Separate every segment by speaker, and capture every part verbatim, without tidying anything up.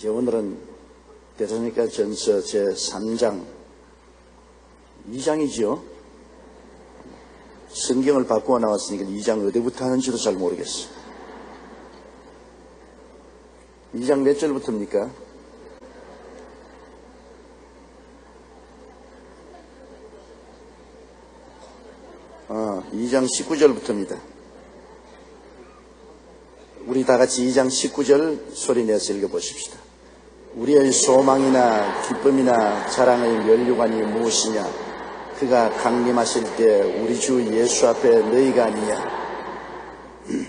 Speaker 1: 이제 오늘은 데살로니가 전서 제삼 장 이 장이죠. 성경을 바꾸어 나왔으니까 이 장 어디부터 하는지도 잘 모르겠어요. 이 장 몇 절부터입니까? 어, 이 장 십구 절부터입니다. 우리 다 같이 이 장 십구 절 소리 내서 읽어보십시다. 우리의 소망이나 기쁨이나 자랑의 면류관이 무엇이냐? 그가 강림하실 때 우리 주 예수 앞에 너희가 아니냐?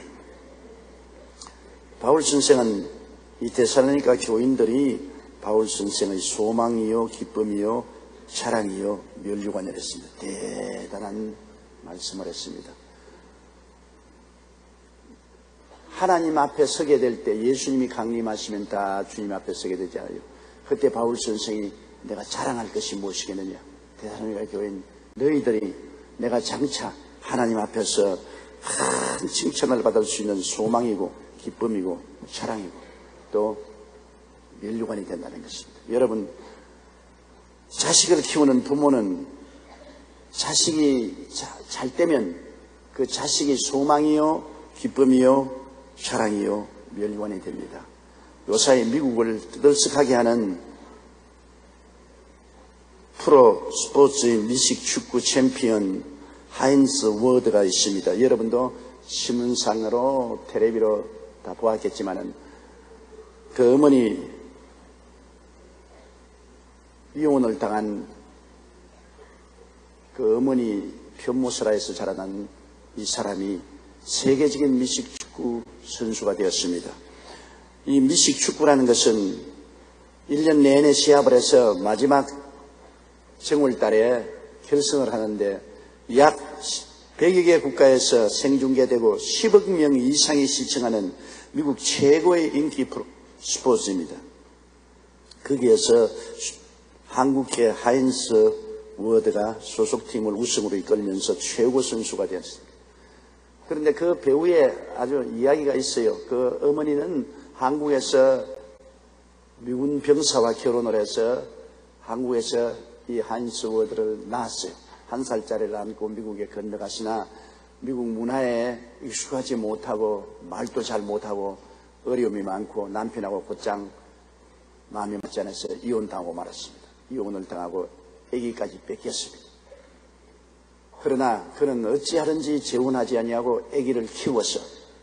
Speaker 1: 바울 선생은 이 데살로니가 교인들이 바울 선생의 소망이요 기쁨이요 자랑이요 면류관이라 했습니다. 대단한 말씀을 했습니다. 하나님 앞에 서게 될 때 예수님이 강림하시면 다 주님 앞에 서게 되잖아요. 그때 바울 선생이 내가 자랑할 것이 무엇이겠느냐? 데살로니가 교인 너희들이 내가 장차 하나님 앞에서 큰 칭찬을 받을 수 있는 소망이고 기쁨이고 자랑이고 또 면류관이 된다는 것입니다. 여러분, 자식을 키우는 부모는 자식이 잘 되면 그 자식이 소망이요 기쁨이요 자랑이요 면류관이 됩니다. 요사이 미국을 뜨들썩하게 하는 프로 스포츠인 미식 축구 챔피언 하인스 워드가 있습니다. 여러분도 신문상으로 텔레비로 다 보았겠지만은 그 어머니 이혼을 당한 그 어머니 편모설화에서 자라난 이 사람이 세계적인 미식축구 선수가 되었습니다. 이 미식축구라는 것은 일 년 내내 시합을 해서 마지막 정월달에 결승을 하는데 약 백여 개 국가에서 생중계되고 십억 명 이상이 시청하는 미국 최고의 인기 프로 스포츠입니다. 거기에서 한국계 하인스 워드가 소속팀을 우승으로 이끌면서 최고 선수가 되었습니다. 그런데 그 배우의 아주 이야기가 있어요. 그 어머니는 한국에서 미군 병사와 결혼을 해서 한국에서 이 하인스 워드를 낳았어요. 한 살짜리를 안고 미국에 건너가시나 미국 문화에 익숙하지 못하고 말도 잘 못하고 어려움이 많고 남편하고 곧장 마음이 맞지 않아서 이혼당하고 말았습니다. 이혼을 당하고 아기까지 뺏겼습니다. 그러나 그는 어찌하든지 재혼하지 아니하고 아기를 키워서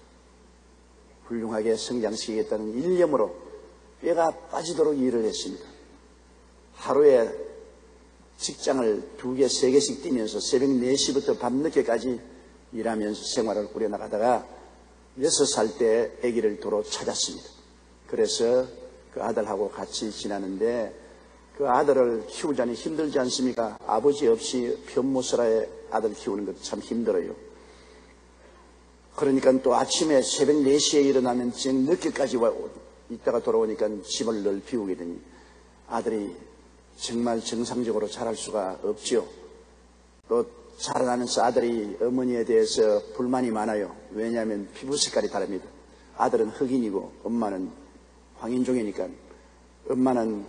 Speaker 1: 훌륭하게 성장시키겠다는 일념으로 뼈가 빠지도록 일을 했습니다. 하루에 직장을 두 개, 세 개씩 뛰면서 새벽 네 시부터 밤늦게까지 일하면서 생활을 꾸려나가다가 여섯 살 때 아기를 도로 찾았습니다. 그래서 그 아들하고 같이 지나는데 그 아들을 키우자니 힘들지 않습니까? 아버지 없이 편모설화에 아들 키우는 것도 참 힘들어요. 그러니까 또 아침에 새벽 네 시에 일어나면 지금 늦게까지 와, 이따가 돌아오니까 집을 늘 비우게 되니 아들이 정말 정상적으로 자랄 수가 없지요. 또 자라나면서 아들이 어머니에 대해서 불만이 많아요. 왜냐하면 피부 색깔이 다릅니다. 아들은 흑인이고 엄마는 황인종이니까 엄마는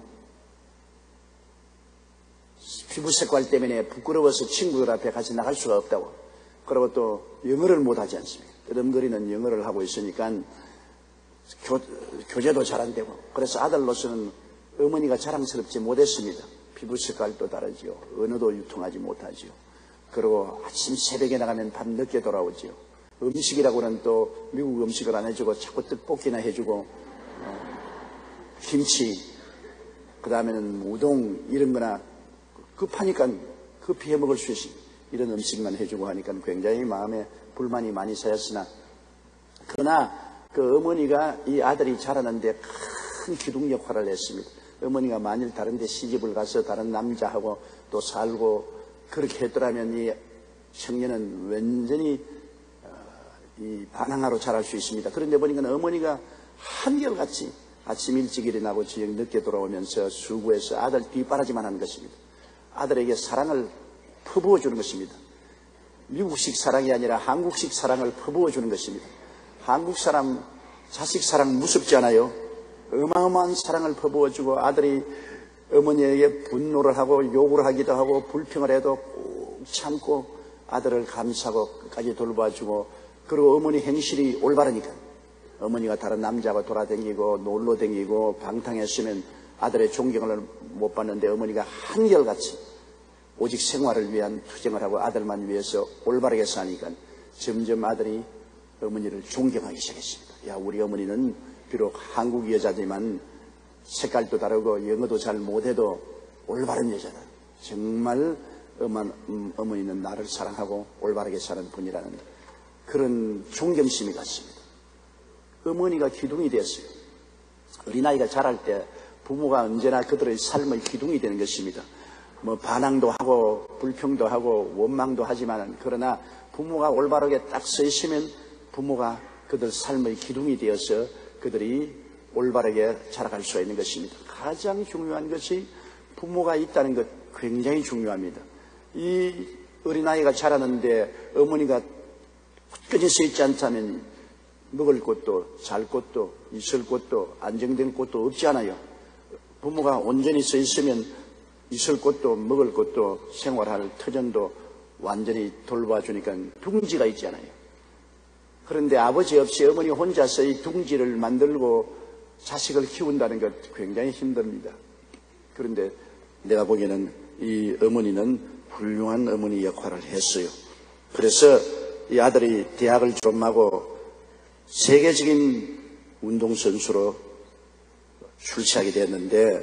Speaker 1: 피부 색깔 때문에 부끄러워서 친구들 앞에 같이 나갈 수가 없다고. 그리고 또 영어를 못하지 않습니까? 끄덕거리는 영어를 하고 있으니까 교, 교제도 잘 안 되고. 그래서 아들로서는 어머니가 자랑스럽지 못했습니다. 피부 색깔도 다르지요. 언어도 유통하지 못하지요. 그리고 아침 새벽에 나가면 밤 늦게 돌아오지요. 음식이라고는 또 미국 음식을 안 해주고 자꾸 떡볶이나 해주고 어, 김치, 그 다음에는 우동 이런 거나 급하니까 급히 해먹을 수 있는 이런 음식만 해주고 하니까 굉장히 마음에 불만이 많이 쌓였으나 그러나 그 어머니가 이 아들이 자라는데 큰 기둥 역할을 했습니다. 어머니가 만일 다른 데 시집을 가서 다른 남자하고 또 살고 그렇게 했더라면 이 청년은 완전히 이 반항아로 자랄 수 있습니다. 그런데 보니까 어머니가 한결같이 아침 일찍 일어나고 저녁 늦게 돌아오면서 수고해서 아들 뒷바라지만 하는 것입니다. 아들에게 사랑을 퍼부어 주는 것입니다. 미국식 사랑이 아니라 한국식 사랑을 퍼부어 주는 것입니다. 한국 사람 자식 사랑 무섭지 않아요? 어마어마한 사랑을 퍼부어주고 아들이 어머니에게 분노를 하고 욕을 하기도 하고 불평을 해도 꾹 참고 아들을 감싸고 끝까지 돌봐주고, 그리고 어머니 행실이 올바르니까 어머니가 다른 남자하고 돌아다니고 놀러 다니고 방탕했으면 아들의 존경을 못 받는데 어머니가 한결같이 오직 생활을 위한 투쟁을 하고 아들만 위해서 올바르게 사니까 점점 아들이 어머니를 존경하기 시작했습니다. 야, 우리 어머니는 비록 한국 여자지만 색깔도 다르고 영어도 잘 못해도 올바른 여자다. 정말 어마, 음, 어머니는 나를 사랑하고 올바르게 사는 분이라는 그런 존경심이 갔습니다. 어머니가 기둥이 되었어요. 어린아이가 자랄 때 부모가 언제나 그들의 삶의 기둥이 되는 것입니다. 뭐 반항도 하고 불평도 하고 원망도 하지만, 그러나 부모가 올바르게 딱 서 있으면 부모가 그들 삶의 기둥이 되어서 그들이 올바르게 자라갈 수 있는 것입니다. 가장 중요한 것이 부모가 있다는 것, 굉장히 중요합니다. 이 어린아이가 자라는데 어머니가 굳건히 서 있지 않다면 먹을 곳도 잘 곳도 있을 곳도 안정된 곳도 없지 않아요. 부모가 온전히 서 있으면 있을 곳도 먹을 곳도 생활할 터전도 완전히 돌봐주니까 둥지가 있잖아요. 그런데 아버지 없이 어머니 혼자서 이 둥지를 만들고 자식을 키운다는 것 굉장히 힘듭니다. 그런데 내가 보기에는 이 어머니는 훌륭한 어머니 역할을 했어요. 그래서 이 아들이 대학을 졸업하고 세계적인 운동선수로 출세하게 됐는데,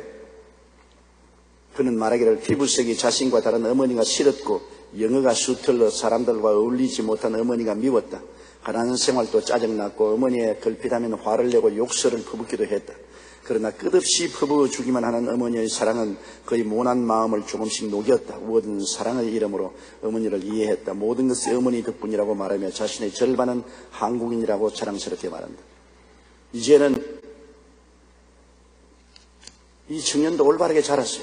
Speaker 1: 그는 말하기를 피부색이 자신과 다른 어머니가 싫었고 영어가 서툴러 사람들과 어울리지 못한 어머니가 미웠다. 가난한 생활도 짜증났고 어머니의 걸핏하면 화를 내고 욕설을 퍼붓기도 했다. 그러나 끝없이 퍼부어주기만 하는 어머니의 사랑은 그의 모난 마음을 조금씩 녹였다. 모든 사랑의 이름으로 어머니를 이해했다. 모든 것이 어머니 덕분이라고 말하며 자신의 절반은 한국인이라고 자랑스럽게 말한다. 이제는 이 청년도 올바르게 자랐어요.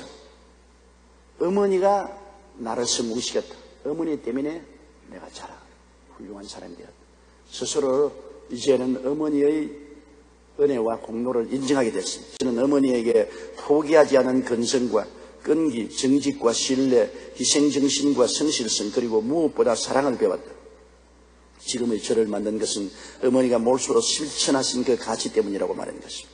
Speaker 1: 어머니가 나를 성공시켰다. 어머니 때문에 내가 자라 훌륭한 사람이 되었다. 스스로 이제는 어머니의 은혜와 공로를 인정하게 됐습니다. 저는 어머니에게 포기하지 않은 근성과 끈기, 정직과 신뢰, 희생정신과 성실성, 그리고 무엇보다 사랑을 배웠다. 지금의 저를 만든 것은 어머니가 몰수로 실천하신 그 가치 때문이라고 말하는 것입니다.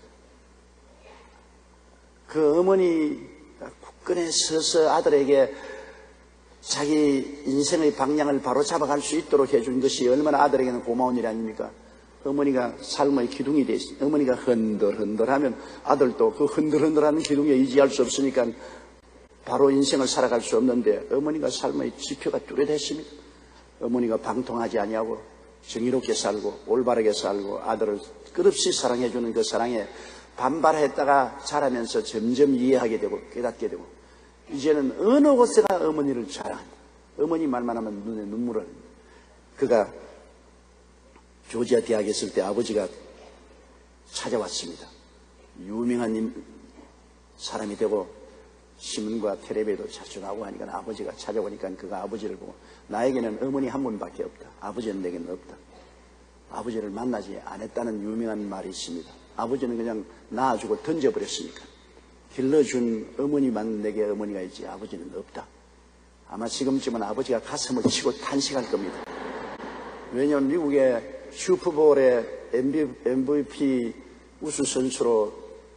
Speaker 1: 그 어머니가 굳건히 서서 아들에게 자기 인생의 방향을 바로 잡아갈 수 있도록 해준 것이 얼마나 아들에게는 고마운 일 아닙니까? 어머니가 삶의 기둥이 되어 있습니다. 어머니가 흔들흔들하면 아들도 그 흔들흔들하는 기둥에 의지할 수 없으니까 바로 인생을 살아갈 수 없는데, 어머니가 삶의 지표가 뚜렷했습니다. 어머니가 방통하지 아니하고 정의롭게 살고 올바르게 살고 아들을 끝없이 사랑해주는 그 사랑에 반발했다가 자라면서 점점 이해하게 되고 깨닫게 되고, 이제는 어느 곳에나 어머니를 자랑한다. 어머니 말만 하면 눈에 눈물을 흘립니다. 그가 조지아 대학에 있을 때 아버지가 찾아왔습니다. 유명한 사람이 되고 신문과 텔레비에도 자주 나오고 하니까 아버지가 찾아오니까 그가 아버지를 보고, 나에게는 어머니 한 분밖에 없다. 아버지는 내게는 없다. 아버지를 만나지 않았다는 유명한 말이 있습니다. 아버지는 그냥 낳아주고 던져버렸으니까 길러준 어머니만 내게 어머니가 있지 아버지는 없다. 아마 지금쯤은 아버지가 가슴을 치고 탄식할 겁니다. 왜냐하면 미국의 슈퍼볼의 엠브이피 우수 선수로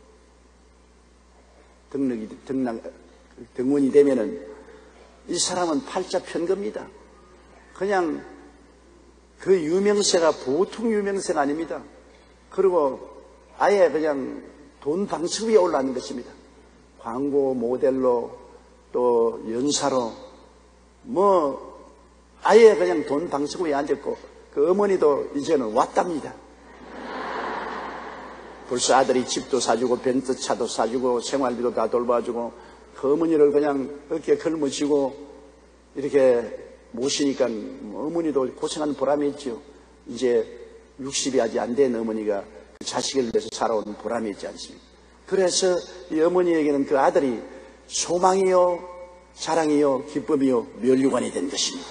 Speaker 1: 등록이, 등락, 등원이 되면은 이 사람은 팔자 편 겁니다. 그냥 그 유명세가 보통 유명세가 아닙니다. 그리고 아예 그냥 돈 방석 위에 올라가는 것입니다. 광고 모델로 또 연사로 뭐 아예 그냥 돈 방석 위에 앉았고, 그 어머니도 이제는 왔답니다. 벌써 아들이 집도 사주고 벤츠 차도 사주고 생활비도 다 돌봐주고 그 어머니를 그냥 어깨에 걸머쥐고 이렇게 모시니까 어머니도 고생하는 보람이 있죠. 이제 육십이 아직 안 된 어머니가 그 자식을 위해서 살아온 보람이 있지 않습니까? 그래서 이 어머니에게는 그 아들이 소망이요 자랑이요 기쁨이요 면류관이 된 것입니다.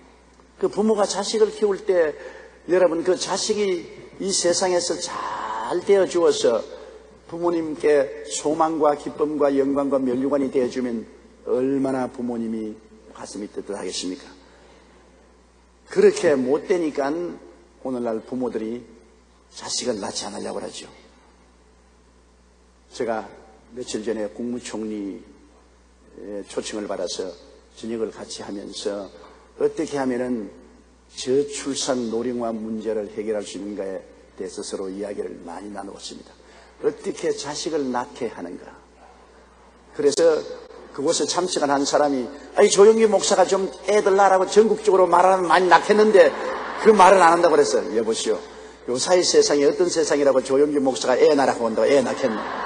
Speaker 1: 그 부모가 자식을 키울 때 여러분 그 자식이 이 세상에서 잘 잘 되어 주어서 부모님께 소망과 기쁨과 영광과 면류관이 되어주면 얼마나 부모님이 가슴이 뜨뜻하겠습니까? 그렇게 못 되니까 오늘날 부모들이 자식을 낳지 않으려고 하죠. 제가 며칠 전에 국무총리 초청을 받아서 저녁을 같이 하면서 어떻게 하면은 저출산 노령화 문제를 해결할 수 있는가에 대해서 서로 이야기를 많이 나누었습니다. 어떻게 자식을 낳게 하는가. 그래서 그곳에 참석한 한 사람이 아니 조영기 목사가 좀 애들 낳으라고 전국적으로 말하면 많이 낳겠는데 그 말을 안 한다고 그랬어요. 여보시오, 요 사이 세상이 어떤 세상이라고 조영기 목사가 애 낳으라고 한다고 애 낳겠나.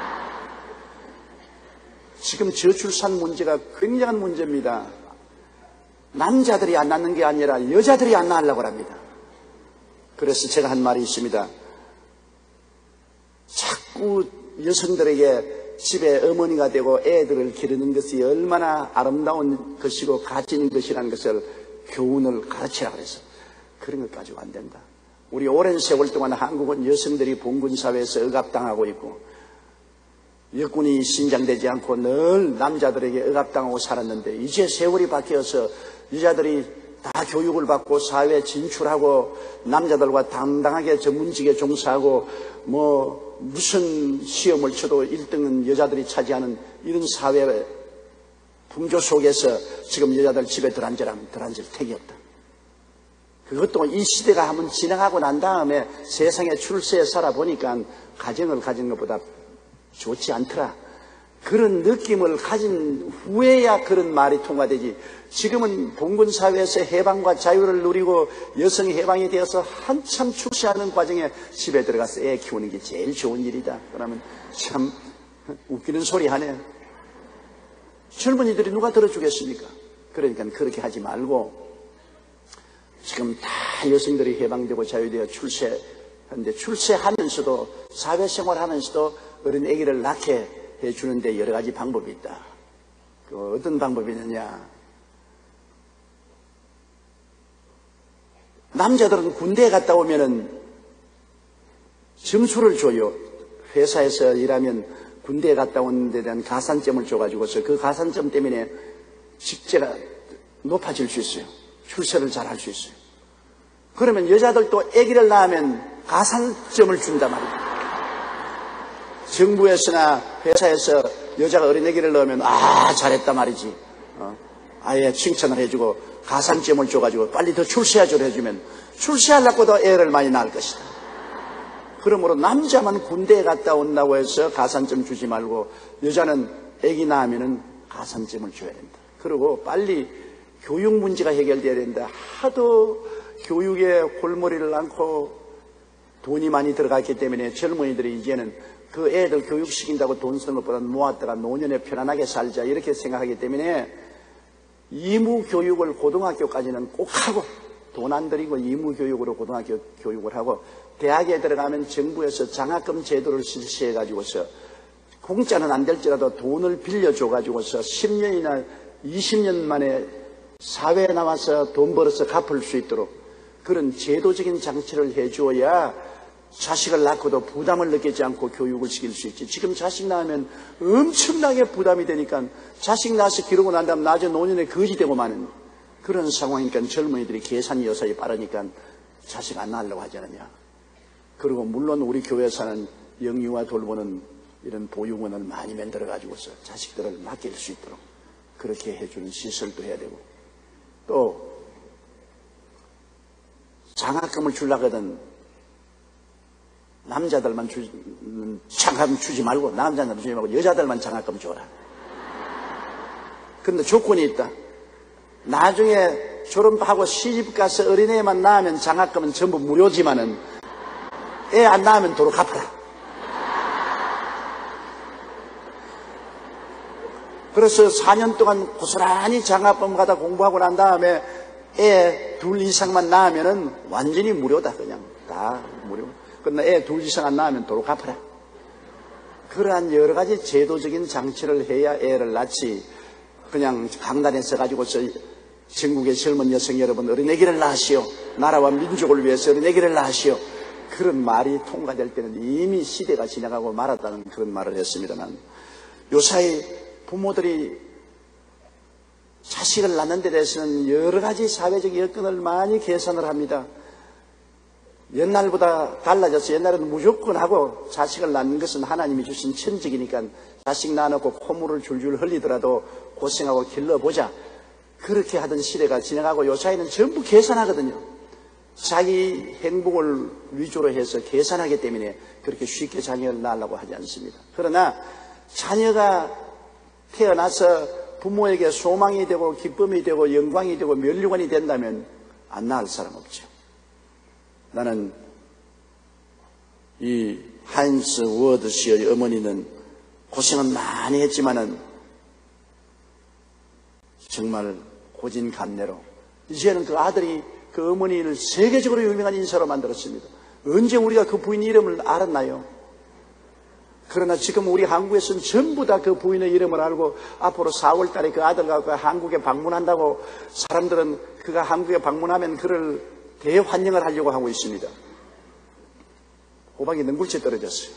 Speaker 1: 지금 저출산 문제가 굉장한 문제입니다. 남자들이 안 낳는 게 아니라 여자들이 안 낳으려고 합니다. 그래서 제가 한 말이 있습니다. 자꾸 여성들에게 집에 어머니가 되고 애들을 기르는 것이 얼마나 아름다운 것이고 가치 있는 것이라는 것을 교훈을 가르치라고 그래서 그런 것 가지고 안 된다. 우리 오랜 세월 동안 한국은 여성들이 봉건사회에서 억압당하고 있고 여군이 신장되지 않고 늘 남자들에게 억압당하고 살았는데 이제 세월이 바뀌어서 여자들이 다 교육을 받고 사회에 진출하고 남자들과 당당하게 전문직에 종사하고 뭐 무슨 시험을 쳐도 일 등은 여자들이 차지하는 이런 사회 풍조 속에서 지금 여자들 집에 들어앉으라면 들어앉을 택이 없다. 그것도 이 시대가 한번 지나가고 난 다음에 세상에 출세에 살아보니까 가정을 가진 것보다 좋지 않더라. 그런 느낌을 가진 후에야 그런 말이 통과되지. 지금은 봉건사회에서 해방과 자유를 누리고 여성이 해방이 되어서 한참 출세하는 과정에 집에 들어가서 애 키우는 게 제일 좋은 일이다. 그러면 참 웃기는 소리 하네. 젊은이들이 누가 들어주겠습니까? 그러니까 그렇게 하지 말고 지금 다 여성들이 해방되고 자유되어 출세하는데 출세하면서도 사회생활하면서도 어린 아기를 낳게 해주는데 여러 가지 방법이 있다. 그 어떤 방법이 있느냐. 남자들은 군대에 갔다 오면은 점수를 줘요. 회사에서 일하면 군대에 갔다 온 데 대한 가산점을 줘가지고서 그 가산점 때문에 직제가 높아질 수 있어요. 출세를 잘 할 수 있어요. 그러면 여자들도 아기를 낳으면 가산점을 준단 말이에요. 정부에서나 회사에서 여자가 어린애기를 낳으면 아 잘했다 말이지. 어? 아예 칭찬을 해주고 가산점을 줘가지고 빨리 더 출세하도록 해주면 출세하려고도 애를 많이 낳을 것이다. 그러므로 남자만 군대에 갔다 온다고 해서 가산점 주지 말고 여자는 애기 낳으면 가산점을 줘야 된다. 그리고 빨리 교육 문제가 해결돼야 된다. 하도 교육에 골머리를 앓고 돈이 많이 들어갔기 때문에 젊은이들이 이제는 그 애들 교육시킨다고 돈 쓰는 것보다는 모았다가 노년에 편안하게 살자 이렇게 생각하기 때문에 이무교육을 고등학교까지는 꼭 하고 돈 안 들이고 이무교육으로 고등학교 교육을 하고 대학에 들어가면 정부에서 장학금 제도를 실시해가지고서 공짜는 안 될지라도 돈을 빌려줘가지고서 십 년이나 이십 년 만에 사회에 나와서 돈 벌어서 갚을 수 있도록 그런 제도적인 장치를 해주어야 자식을 낳고도 부담을 느끼지 않고 교육을 시킬 수 있지. 지금 자식 낳으면 엄청나게 부담이 되니까 자식 낳아서 기르고 난 다음 나중에 노년에 거지 되고 마는 그런 상황이니까 젊은이들이 계산이 여사히 빠르니까 자식 안 낳으려고 하지 않느냐. 그리고 물론 우리 교회에서는 영유아 돌보는 이런 보육원을 많이 만들어가지고서 자식들을 맡길 수 있도록 그렇게 해주는 시설도 해야 되고 또 장학금을 주려거든 남자들만 주, 장학금 주지 말고 남자들만 주지 말고 여자들만 장학금 줘라. 그런데 조건이 있다. 나중에 졸업하고 시집가서 어린애만 낳으면 장학금은 전부 무료지만은 애 안 낳으면 도로 갚아라. 그래서 사 년 동안 고스란히 장학금 가다 공부하고 난 다음에 애 둘 이상만 낳으면은 완전히 무료다. 그냥 다 무료. 그러나 애 둘 이상 안 낳으면 도로 갚아라. 그러한 여러 가지 제도적인 장치를 해야 애를 낳지. 그냥 강단에 서가지고서 전국의 젊은 여성 여러분 어린애기를 낳으시오. 나라와 민족을 위해서 어린애기를 낳으시오. 그런 말이 통과될 때는 이미 시대가 지나가고 말았다는 그런 말을 했습니다만, 요사이 부모들이 자식을 낳는 데 대해서는 여러 가지 사회적 여건을 많이 계산을 합니다. 옛날보다 달라져서 옛날에는 무조건 하고 자식을 낳는 것은 하나님이 주신 천직이니까 자식 낳아놓고 콧물을 줄줄 흘리더라도 고생하고 길러보자, 그렇게 하던 시대가 지나가고 요사이는 전부 계산하거든요. 자기 행복을 위주로 해서 계산하기 때문에 그렇게 쉽게 자녀를 낳으려고 하지 않습니다. 그러나 자녀가 태어나서 부모에게 소망이 되고 기쁨이 되고 영광이 되고 면류관이 된다면 안 낳을 사람 없죠. 나는 이 하인스 워드 씨의 어머니는 고생은 많이 했지만은 정말 고진감래로 이제는 그 아들이 그 어머니를 세계적으로 유명한 인사로 만들었습니다. 언제 우리가 그 부인의 이름을 알았나요? 그러나 지금 우리 한국에서는 전부 다 그 부인의 이름을 알고 앞으로 사월 달에 그 아들과 그 한국에 방문한다고 사람들은 그가 한국에 방문하면 그를 대환영을 하려고 하고 있습니다. 호박이 능굴채 떨어졌어요.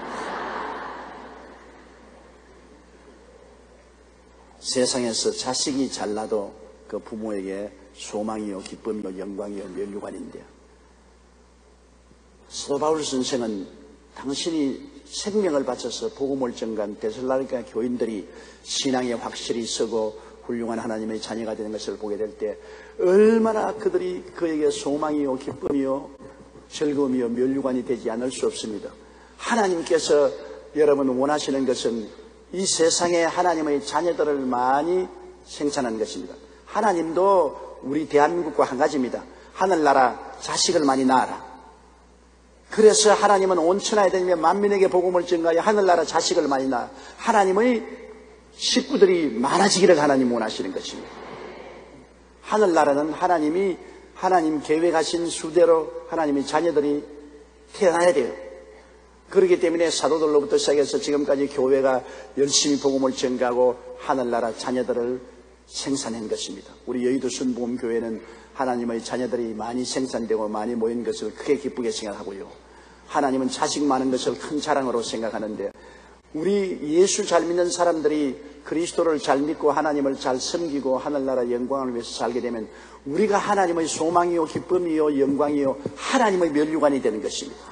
Speaker 1: 세상에서 자식이 잘나도 그 부모에게 소망이요 기쁨이요 영광이요 면류관인데요. 사도 바울 선생은 당신이 생명을 바쳐서 복음을 전간 데살로니가 교인들이 신앙에 확실히 서고 훌륭한 하나님의 자녀가 되는 것을 보게 될 때 얼마나 그들이 그에게 소망이요 기쁨이요 즐거움이요 면류관이 되지 않을 수 없습니다. 하나님께서 여러분 원하시는 것은 이 세상에 하나님의 자녀들을 많이 생산하는 것입니다. 하나님도 우리 대한민국과 한 가지입니다. 하늘나라 자식을 많이 낳아라. 그래서 하나님은 온 천하에 다니며 만민에게 복음을 전가하여 하늘나라 자식을 많이 낳아 하나님의 식구들이 많아지기를 하나님 원하시는 것입니다. 하늘나라는 하나님이 하나님 계획하신 수대로 하나님의 자녀들이 태어나야 돼요. 그렇기 때문에 사도들로부터 시작해서 지금까지 교회가 열심히 복음을 전가하고 하늘나라 자녀들을 생산한 것입니다. 우리 여의도 순복음교회는 하나님의 자녀들이 많이 생산되고 많이 모인 것을 크게 기쁘게 생각하고요. 하나님은 자식 많은 것을 큰 자랑으로 생각하는데 우리 예수 잘 믿는 사람들이 그리스도를 잘 믿고 하나님을 잘 섬기고 하늘나라 영광을 위해서 살게 되면 우리가 하나님의 소망이요 기쁨이요 영광이요 하나님의 면류관이 되는 것입니다.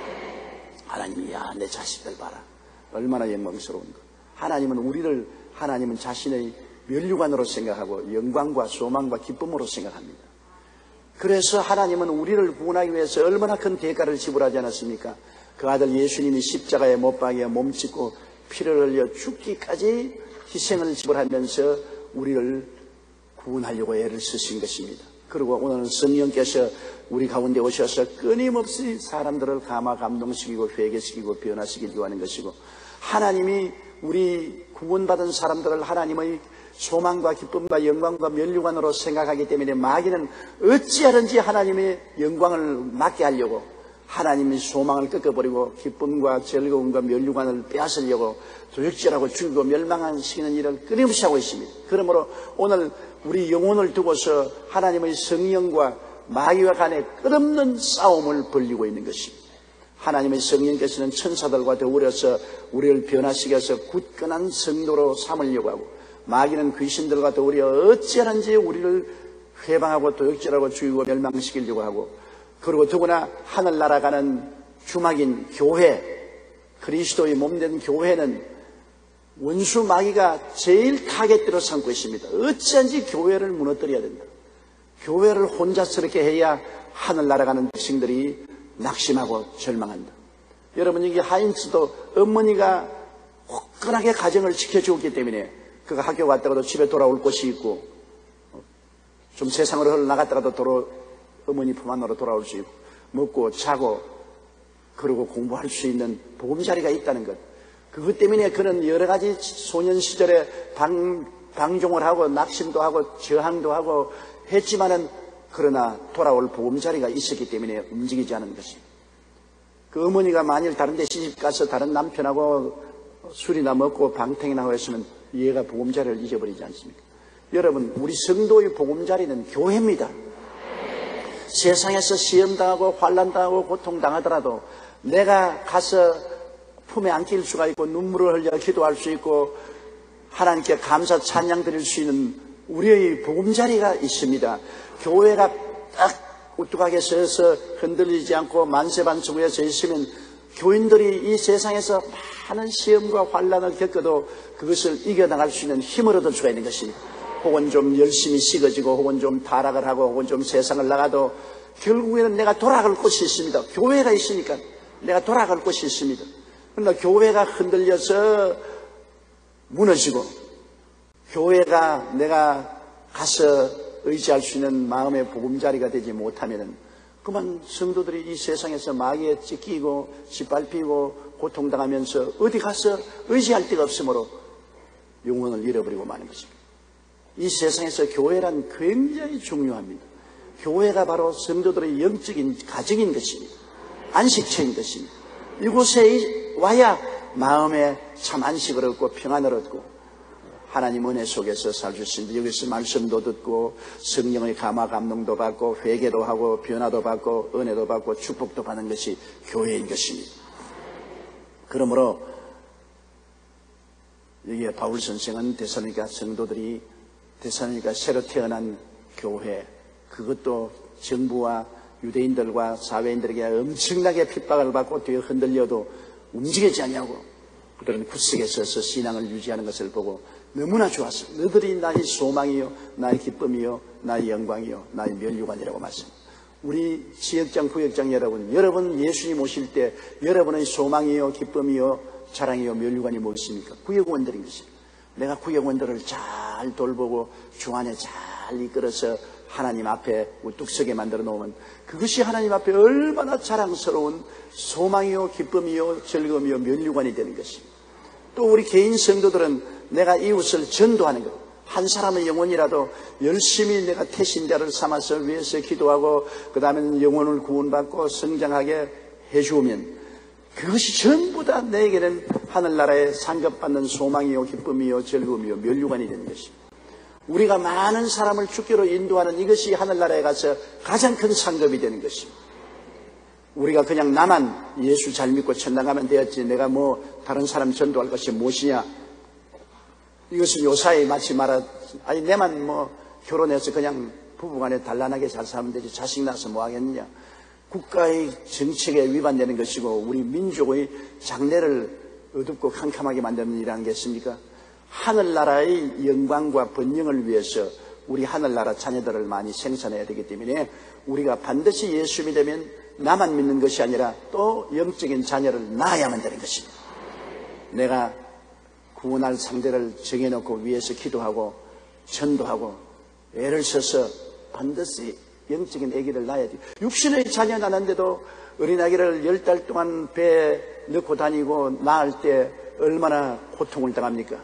Speaker 1: 하나님이 야 내 자식들 봐라 얼마나 영광스러운 것. 하나님은 우리를 하나님은 자신의 면류관으로 생각하고 영광과 소망과 기쁨으로 생각합니다. 그래서 하나님은 우리를 구원하기 위해서 얼마나 큰 대가를 지불하지 않았습니까? 그 아들 예수님이 십자가에 못 박여 몸짓고 피를 흘려 죽기까지 희생을 지불하면서 우리를 구원하려고 애를 쓰신 것입니다. 그리고 오늘은 성령께서 우리 가운데 오셔서 끊임없이 사람들을 감화 감동시키고 회개시키고 변화시키려고 하는 것이고 하나님이 우리 구원받은 사람들을 하나님의 소망과 기쁨과 영광과 면류관으로 생각하기 때문에 마귀는 어찌하든지 하나님의 영광을 막게 하려고 하나님의 소망을 꺾어버리고 기쁨과 즐거움과 면류관을 빼앗으려고 도적질하고 죽이고 멸망시키는 일을 끊임없이 하고 있습니다. 그러므로 오늘 우리 영혼을 두고서 하나님의 성령과 마귀와 간에 끝없는 싸움을 벌이고 있는 것입니다. 하나님의 성령께서는 천사들과 더불어서 우리를 변화시켜서 굳건한 성도로 삼으려고 하고 마귀는 귀신들과 더불어 어찌하든지 우리를 회방하고 도적질하고 죽이고 멸망시키려고 하고 그리고 더구나 하늘나라 가는 주막인 교회 그리스도의 몸된 교회는 원수 마귀가 제일 타겟대로 삼고 있습니다. 어찌한지 교회를 무너뜨려야 된다. 교회를 혼자스럽게 해야 하늘나라 가는 백성들이 낙심하고 절망한다. 여러분 여기 하인츠도 어머니가 화끈하게 가정을 지켜주었기 때문에 그가 학교 갔다가도 집에 돌아올 곳이 있고 좀 세상으로 흘러나갔다가도 도로 어머니 품 안으로 돌아올 수 있고 먹고 자고 그러고 공부할 수 있는 보금자리가 있다는 것. 그것 때문에 그는 여러 가지 소년 시절에 방, 방종을 하고 낙심도 하고 저항도 하고 했지만은 그러나 돌아올 보금자리가 있었기 때문에 움직이지 않은 것입니다. 그 어머니가 만일 다른 데 시집가서 다른 남편하고 술이나 먹고 방탕이나 하고 했으면 얘가 보금자리를 잊어버리지 않습니까? 여러분 우리 성도의 보금자리는 교회입니다. 세상에서 시험당하고 환난당하고 고통당하더라도 내가 가서 품에 안길 수가 있고 눈물을 흘려 기도할 수 있고 하나님께 감사 찬양 드릴 수 있는 우리의 보금자리가 있습니다. 교회가 딱 우뚝하게 서서 흔들리지 않고 만세반석에 서 있으면 교인들이 이 세상에서 많은 시험과 환난을 겪어도 그것을 이겨나갈 수 있는 힘을 얻을 수가 있는 것입니다. 혹은 좀 열심히 식어지고 혹은 좀 타락을 하고 혹은 좀 세상을 나가도 결국에는 내가 돌아갈 곳이 있습니다. 교회가 있으니까 내가 돌아갈 곳이 있습니다. 그러나 교회가 흔들려서 무너지고 교회가 내가 가서 의지할 수 있는 마음의 보금자리가 되지 못하면은 그만 성도들이 이 세상에서 마귀에 찢기고 짓밟히고 고통당하면서 어디 가서 의지할 데가 없으므로 영혼을 잃어버리고 마는 것입니다. 이 세상에서 교회란 굉장히 중요합니다. 교회가 바로 성도들의 영적인 가정인 것입니다. 안식처인 것입니다. 이곳에 와야 마음에 참 안식을 얻고 평안을 얻고 하나님 은혜 속에서 살 수 있습니다. 여기서 말씀도 듣고 성령의 감화 감동도 받고 회개도 하고 변화도 받고 은혜도 받고 축복도 받는 것이 교회인 것입니다. 그러므로 여기에 바울 선생은 데살로니가 성도들이 데살로니가 새로 태어난 교회, 그것도 정부와 유대인들과 사회인들에게 엄청나게 핍박을 받고 뒤에 흔들려도 움직이지 않냐고 그들은 굳세게 서서 신앙을 유지하는 것을 보고 너무나 좋았어요. 너희들이 나의 소망이요 나의 기쁨이요 나의 영광이요 나의 면류관이라고 말씀합니다. 우리 지역장 구역장 여러분, 여러분 예수님 오실 때 여러분의 소망이요 기쁨이요 자랑이요 면류관이 무엇입니까? 구역원들인 것입니다. 내가 구역원들을 잘 돌보고 주 안에 잘 이끌어서 하나님 앞에 우뚝 서게 만들어 놓으면 그것이 하나님 앞에 얼마나 자랑스러운 소망이요 기쁨이요 즐거움이요 면류관이 되는 것입니다. 또 우리 개인 성도들은 내가 이웃을 전도하는 것, 한 사람의 영혼이라도 열심히 내가 태신자를 삼아서 위해서 기도하고 그 다음에는 영혼을 구원받고 성장하게 해주면 그것이 전부 다 내게는 하늘나라에 상급받는 소망이요 기쁨이요 즐거움이요 면류관이 되는 것입니다. 우리가 많은 사람을 주께로 인도하는 이것이 하늘나라에 가서 가장 큰 상급이 되는 것입니다. 우리가 그냥 나만 예수 잘 믿고 천당 가면 되었지 내가 뭐 다른 사람 전도할 것이 무엇이냐, 이것은 요사이 마치 말하 아니 내만 뭐 결혼해서 그냥 부부간에 단란하게 잘 살면 되지 자식 낳아서 뭐 하겠느냐. 국가의 정책에 위반되는 것이고 우리 민족의 장래를 어둡고 캄캄하게 만드는 일이라는 게 있습니까? 하늘나라의 영광과 번영을 위해서 우리 하늘나라 자녀들을 많이 생산해야 되기 때문에 우리가 반드시 예수 믿으면 나만 믿는 것이 아니라 또 영적인 자녀를 낳아야만 되는 것입니다. 내가 구원할 상대를 정해놓고 위에서 기도하고 전도하고 애를 써서 반드시 영적인 아기를 낳아야 돼요. 육신의 자녀 낳는데도 어린아기를 열 달 동안 배에 넣고 다니고 낳을 때 얼마나 고통을 당합니까?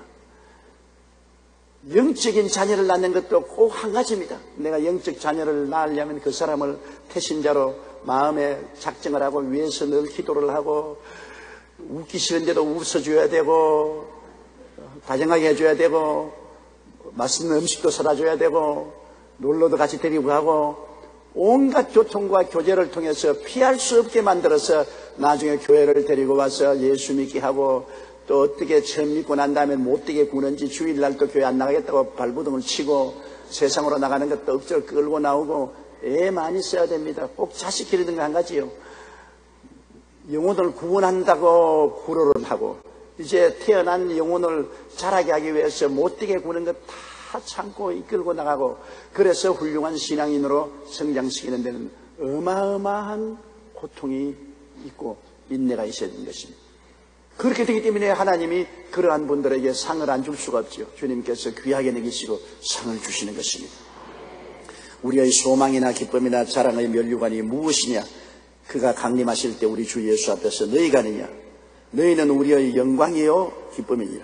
Speaker 1: 영적인 자녀를 낳는 것도 꼭 한 가지입니다. 내가 영적 자녀를 낳으려면 그 사람을 태신자로 마음에 작정을 하고 위에서 늘 기도를 하고 웃기 싫은데도 웃어줘야 되고 다정하게 해줘야 되고 맛있는 음식도 사다 줘야 되고 놀러도 같이 데리고 가고 온갖 교통과 교제를 통해서 피할 수 없게 만들어서 나중에 교회를 데리고 와서 예수 믿게 하고 또 어떻게 처음 믿고 난 다음에 못되게 구는지 주일날 또 교회 안 나가겠다고 발부둥을 치고 세상으로 나가는 것도 억지로 끌고 나오고 애 많이 써야 됩니다. 꼭 자식 기르는 거 한 가지요. 영혼을 구원한다고 구로를 하고 이제 태어난 영혼을 자라게 하기 위해서 못되게 구는 것 다 참고 이끌고 나가고 그래서 훌륭한 신앙인으로 성장시키는 데는 어마어마한 고통이 있고 인내가 있어야 되는 것입니다. 그렇게 되기 때문에 하나님이 그러한 분들에게 상을 안 줄 수가 없죠. 주님께서 귀하게 여기시고 상을 주시는 것입니다. 우리의 소망이나 기쁨이나 자랑의 면류관이 무엇이냐? 그가 강림하실 때 우리 주 예수 앞에서 너희가 아니냐? 너희는 우리의 영광이요 기쁨이니라.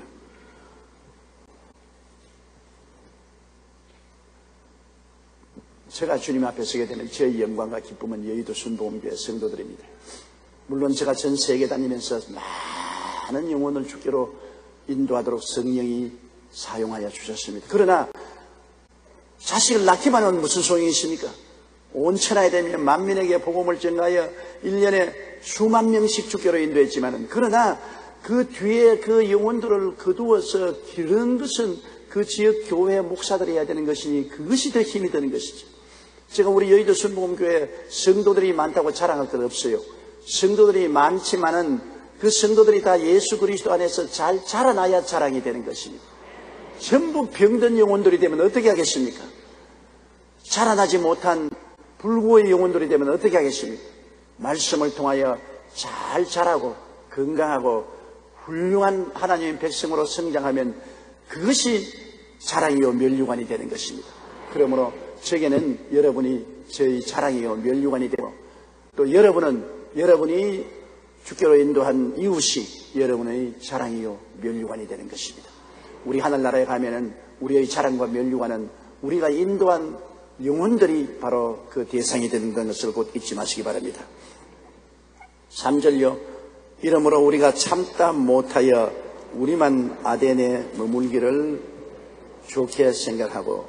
Speaker 1: 제가 주님 앞에 서게 되면 저의 영광과 기쁨은 여의도 순복음교회 성도들입니다. 물론 제가 전 세계 다니면서 많은 영혼을 주께로 인도하도록 성령이 사용하여 주셨습니다. 그러나 자식을 낳기만 하면 무슨 소용이 있습니까? 온 천하에 되면 만민에게 복음을 전가하여 일 년에 수만 명씩 주교로 인도했지만은, 그러나 그 뒤에 그 영혼들을 거두어서 기르는 것은 그 지역 교회 목사들이 해야 되는 것이니 그것이 더 힘이 드는 것이죠. 제가 우리 여의도 순복음교회 성도들이 많다고 자랑할 것 없어요. 성도들이 많지만은 그 성도들이 다 예수 그리스도 안에서 잘 자라나야 자랑이 되는 것입니다. 전부 병든 영혼들이 되면 어떻게 하겠습니까? 자라나지 못한 불구의 영혼들이 되면 어떻게 하겠습니까? 말씀을 통하여 잘 자라고 건강하고 훌륭한 하나님의 백성으로 성장하면 그것이 자랑이요 면류관이 되는 것입니다. 그러므로 저에게는 여러분이 저희 자랑이요 면류관이 되고, 또 여러분은 여러분이 주께로 인도한 이웃이 여러분의 자랑이요 면류관이 되는 것입니다. 우리 하늘나라에 가면은 우리의 자랑과 면류관은 우리가 인도한 영혼들이 바로 그 대상이 되는 것을 곧 잊지 마시기 바랍니다. 삼 절요. 이러므로 우리가 참다 못하여 우리만 아덴에 머물기를 좋게 생각하고,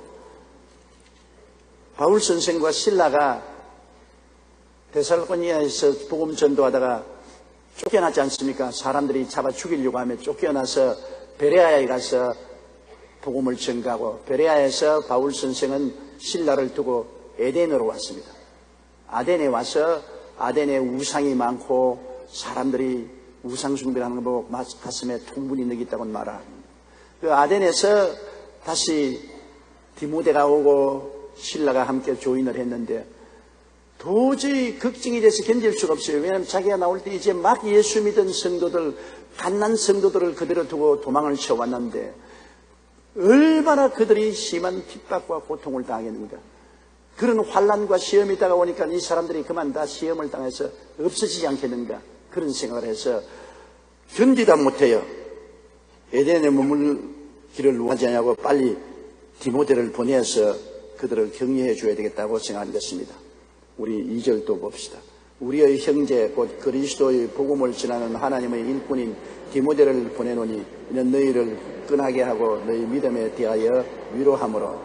Speaker 1: 바울 선생과 실라가 데살로니가에서 복음 전도하다가 쫓겨났지 않습니까? 사람들이 잡아 죽이려고 하며 쫓겨나서 베레아에 가서 복음을 전가하고, 베레아에서 바울 선생은 실라를 두고 에덴으로 왔습니다. 아덴에 와서 아덴에 우상이 많고 사람들이 우상 숭배하는 거 보고 가슴에 통분이 느꼈다고 말합니다. 그 아덴에서 다시 디모데가 오고 실라가 함께 조인을 했는데 도저히 걱정이 돼서 견딜 수가 없어요. 왜냐하면 자기가 나올 때 이제 막 예수 믿은 성도들, 갓난 성도들을 그대로 두고 도망을 쳐왔는데 얼마나 그들이 심한 핍박과 고통을 당했는가. 그런 환난과 시험이 다가오니까 이 사람들이 그만 다 시험을 당해서 없어지지 않겠는가, 그런 생각을 해서 견디다 못해요. 에덴에 머물기를 원하지 않냐고 빨리 디모데를 보내서 그들을 격려해 줘야 되겠다고 생각한 것입니다. 우리 이 절도 봅시다. 우리의 형제 곧 그리스도의 복음을 전하는 하나님의 일꾼인 디모데를 보내노니 이는 너희를 끈하게 하고 너희 믿음에 대하여 위로함으로.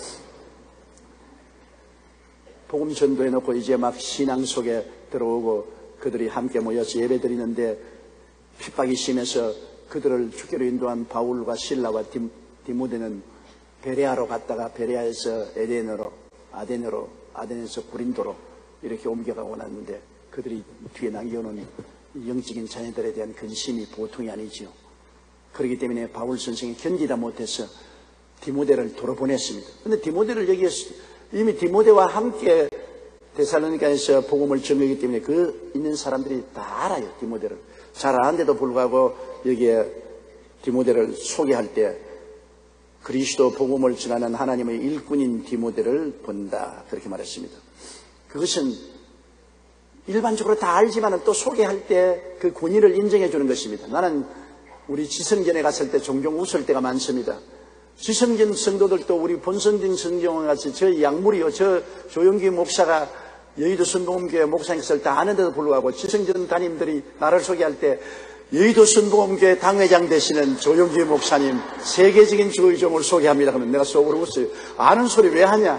Speaker 1: 복음 전도해놓고 이제 막 신앙 속에 들어오고 그들이 함께 모여서 예배 드리는데 핍박이 심해서 그들을 주께로 인도한 바울과 실라와 디모데는 베레아로 갔다가 베레아에서 에덴으로, 아덴으로, 아덴에서 고린도로 이렇게 옮겨가고 났는데 그들이 뒤에 남겨놓은 영적인 자녀들에 대한 근심이 보통이 아니지요. 그렇기 때문에 바울 선생이 견디다 못해서 디모데를 돌아보냈습니다. 그런데 디모데를 여기에 이미 디모데와 함께 데살로니가에서 복음을 전하기 때문에 그 있는 사람들이 다 알아요. 디모데를 잘 아는데도 불구하고 여기에 디모데를 소개할 때 그리스도 복음을 전하는 하나님의 일꾼인 디모데를 본다, 그렇게 말했습니다. 그것은 일반적으로 다 알지만 또 소개할 때 그 권위를 인정해 주는 것입니다. 나는 우리 지성전에 갔을 때 종종 웃을 때가 많습니다. 지성전 성도들도 우리 본성전 성경에 같이 저 약물이요, 저 조용기 목사가 여의도 순복음교회 목사님을 다 아는데도 불구하고 지성전 담임들이 나를 소개할 때 여의도 순복음교회 당회장 되시는 조용기 목사님 세계적인 주의종을 소개합니다 그러면 내가 속으로 웃어요. 아는 소리 왜 하냐?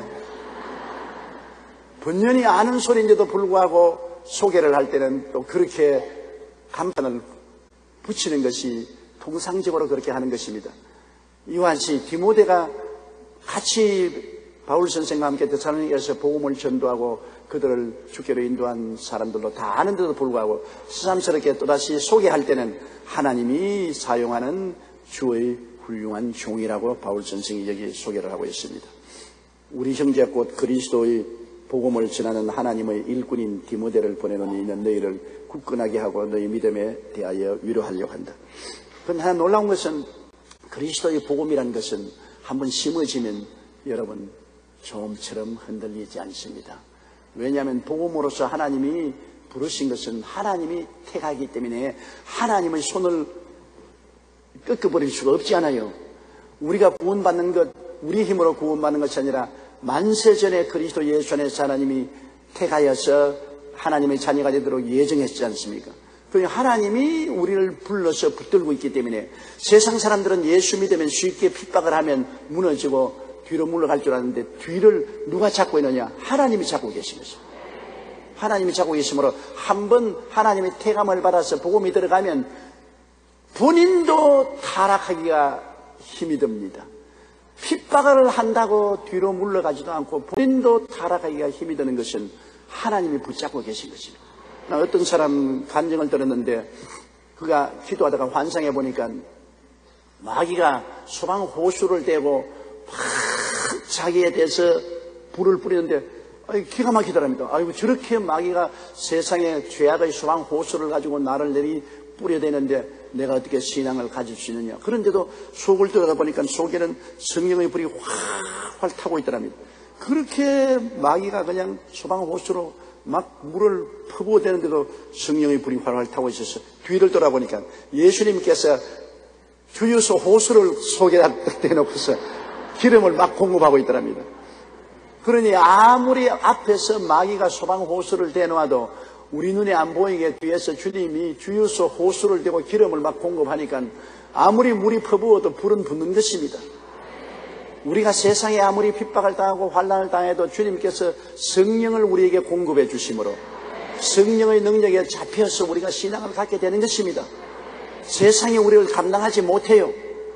Speaker 1: 번연히 아는 소리인데도 불구하고 소개를 할 때는 또 그렇게 간판을 붙이는 것이 통상적으로 그렇게 하는 것입니다. 이와 같이 디모데가 같이 바울 선생과 함께 데살로니가에서 복음을 전도하고 그들을 주께로 인도한 사람들로 다 아는데도 불구하고 새삼스럽게 또다시 소개할 때는 하나님이 사용하는 주의 훌륭한 종이라고 바울 선생이 여기 소개를 하고 있습니다. 우리 형제 곧 그리스도의 복음을 전하는 하나님의 일꾼인 디모데를 보내노니 이는 너희를 굳건하게 하고 너희 믿음에 대하여 위로하려고 한다. 그런데 하나 놀라운 것은 그리스도의 복음이라는 것은 한번 심어지면 여러분 조음처럼 흔들리지 않습니다. 왜냐하면 복음으로서 하나님이 부르신 것은 하나님이 택하기 때문에 하나님의 손을 꺾어버릴 수가 없지 않아요. 우리가 구원받는 것, 우리 힘으로 구원받는 것이 아니라 만세전에 그리스도 예수 안에서 하나님이 택하여서 하나님의 자녀가 되도록 예정했지 않습니까? 그러니까 하나님이 우리를 불러서 붙들고 있기 때문에 세상 사람들은 예수 믿으면 쉽게 핍박을 하면 무너지고 뒤로 물러갈 줄 알았는데 뒤를 누가 잡고 있느냐? 하나님이 잡고 계신 것입니다. 하나님이 잡고 계시므로 한번 하나님의 태감을 받아서 복음이 들어가면 본인도 타락하기가 힘이 듭니다. 핍박을 한다고 뒤로 물러가지도 않고 본인도 타락하기가 힘이 드는 것은 하나님이 붙잡고 계신 것입니다. 어떤 사람 간증을 들었는데 그가 기도하다가 환상해 보니까 마귀가 소방 호수를 대고 막 자기에 대해서 불을 뿌리는데 아이, 기가 막히더랍니다. 아이고 저렇게 마귀가 세상에 죄악의 소방 호수를 가지고 나를 내리 뿌려대는데 내가 어떻게 신앙을 가질 수 있느냐. 그런데도 속을 들어가 보니까 속에는 성령의 불이 활활 타고 있더랍니다. 그렇게 마귀가 그냥 소방 호수로 막 물을 퍼부어대는데도 성령의 불이 활활 타고 있어서 뒤를 돌아보니까 예수님께서 주유소 호수를 속에다 대놓고서 기름을 막 공급하고 있더랍니다. 그러니 아무리 앞에서 마귀가 소방 호수를 대놓아도 우리 눈에 안 보이게 뒤에서 주님이 주유소 호수를 대고 기름을 막 공급하니까 아무리 물이 퍼부어도 불은 붙는 것입니다. 우리가 세상에 아무리 핍박을 당하고 환난을 당해도 주님께서 성령을 우리에게 공급해 주심으로 성령의 능력에 잡혀서 우리가 신앙을 갖게 되는 것입니다. 세상이 우리를 감당하지 못해요.